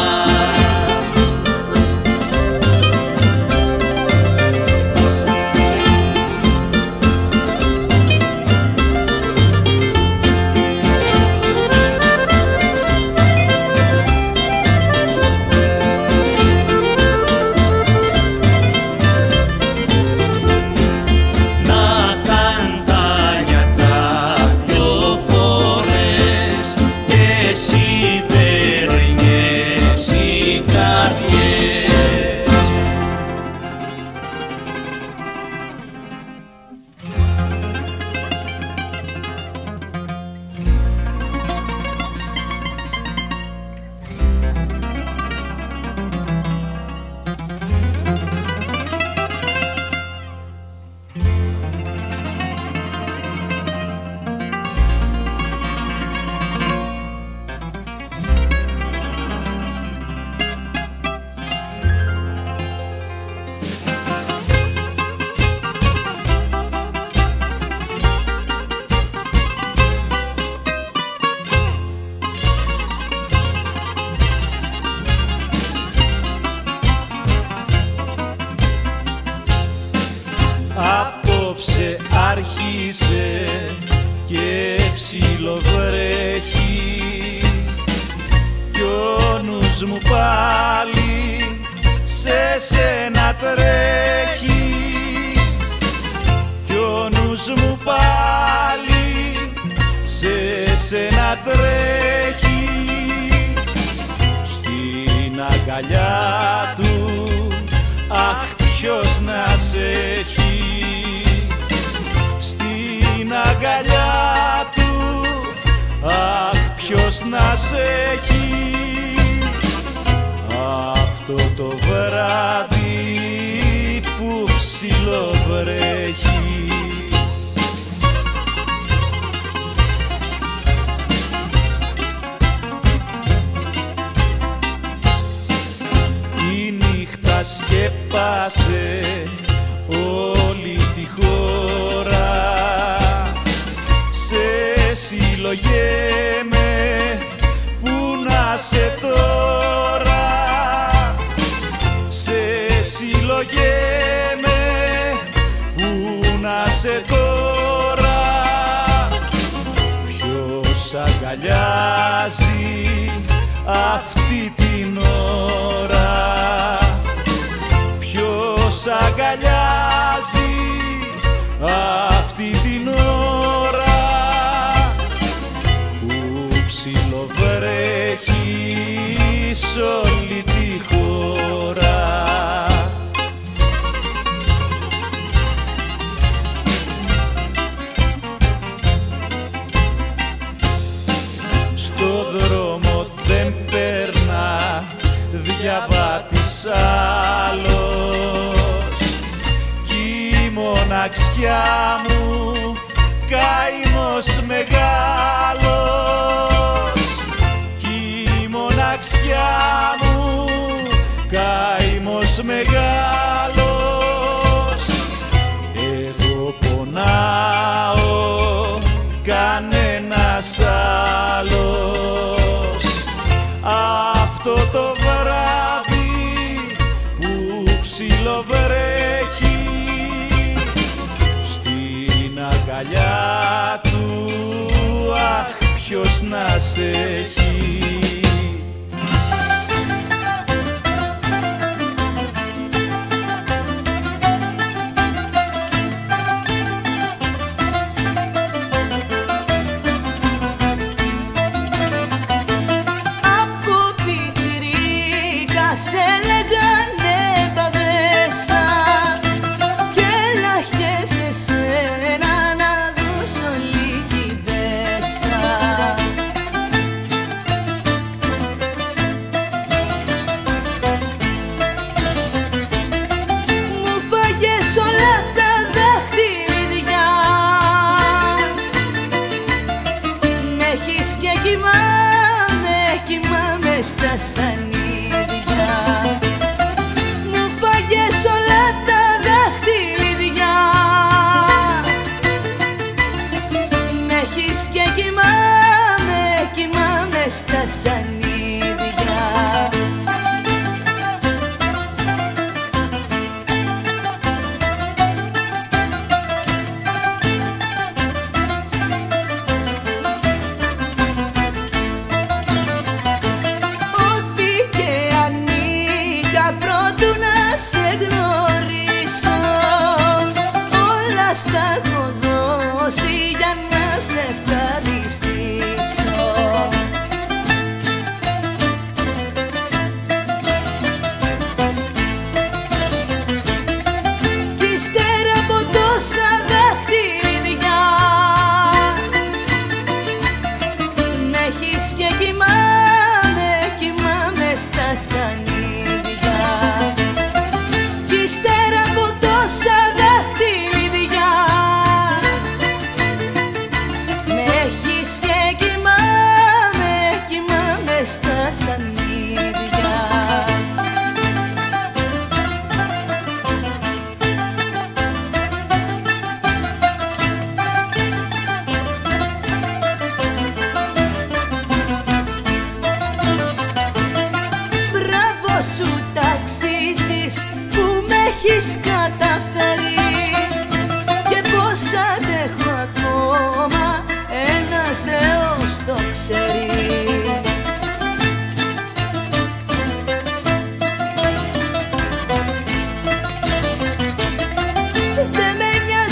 Απόψε άρχισε και ψιλοβρέχει κι ο νους μου πάλι σε σένα τρέχει, κι ο νους μου πάλι σε σένα τρέχει, στην αγκαλιά του αχ ποιος να σε έχει, στην αγκαλιά του αχ ποιος να σε έχει. Αυτό το βράδυ που ψιλοβρέχει, η νύχτα σκέπασε όλη τη χώρα, σε συλλογέμαι που να σε τώρα, σε συλλογέμαι που να σε τώρα. Ποιος αγκαλιάζει αυτή την ώρα, ποιος αγκαλιάζει αυτή την ώρα που ψιλοβρέχει σ' όλη τη χώρα. Στο δρόμο δεν περνά διαβάτης άλλος κι η μοναξιά μου καημός μεγάλος, κι η μοναξιά μου καημός μεγάλος. Εγώ πονάω, κανένας άλλος. Αυτό το βράδυ που ψιλοβρέχει, στην αγκαλιά του αχ ποιος να σε έχει.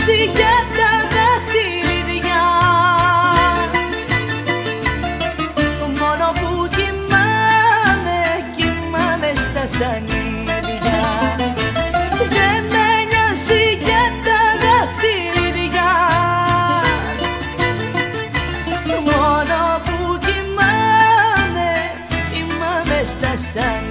νοιάζει για τα δαχτυλίδια. Μόνο που κοιμάμαι, κοιμάμαι στα σανίδια. Δεν με νοιάζει για τα δαχτυλίδια. Μόνο που κοιμάμαι, κοιμάμαι στα σανίδια.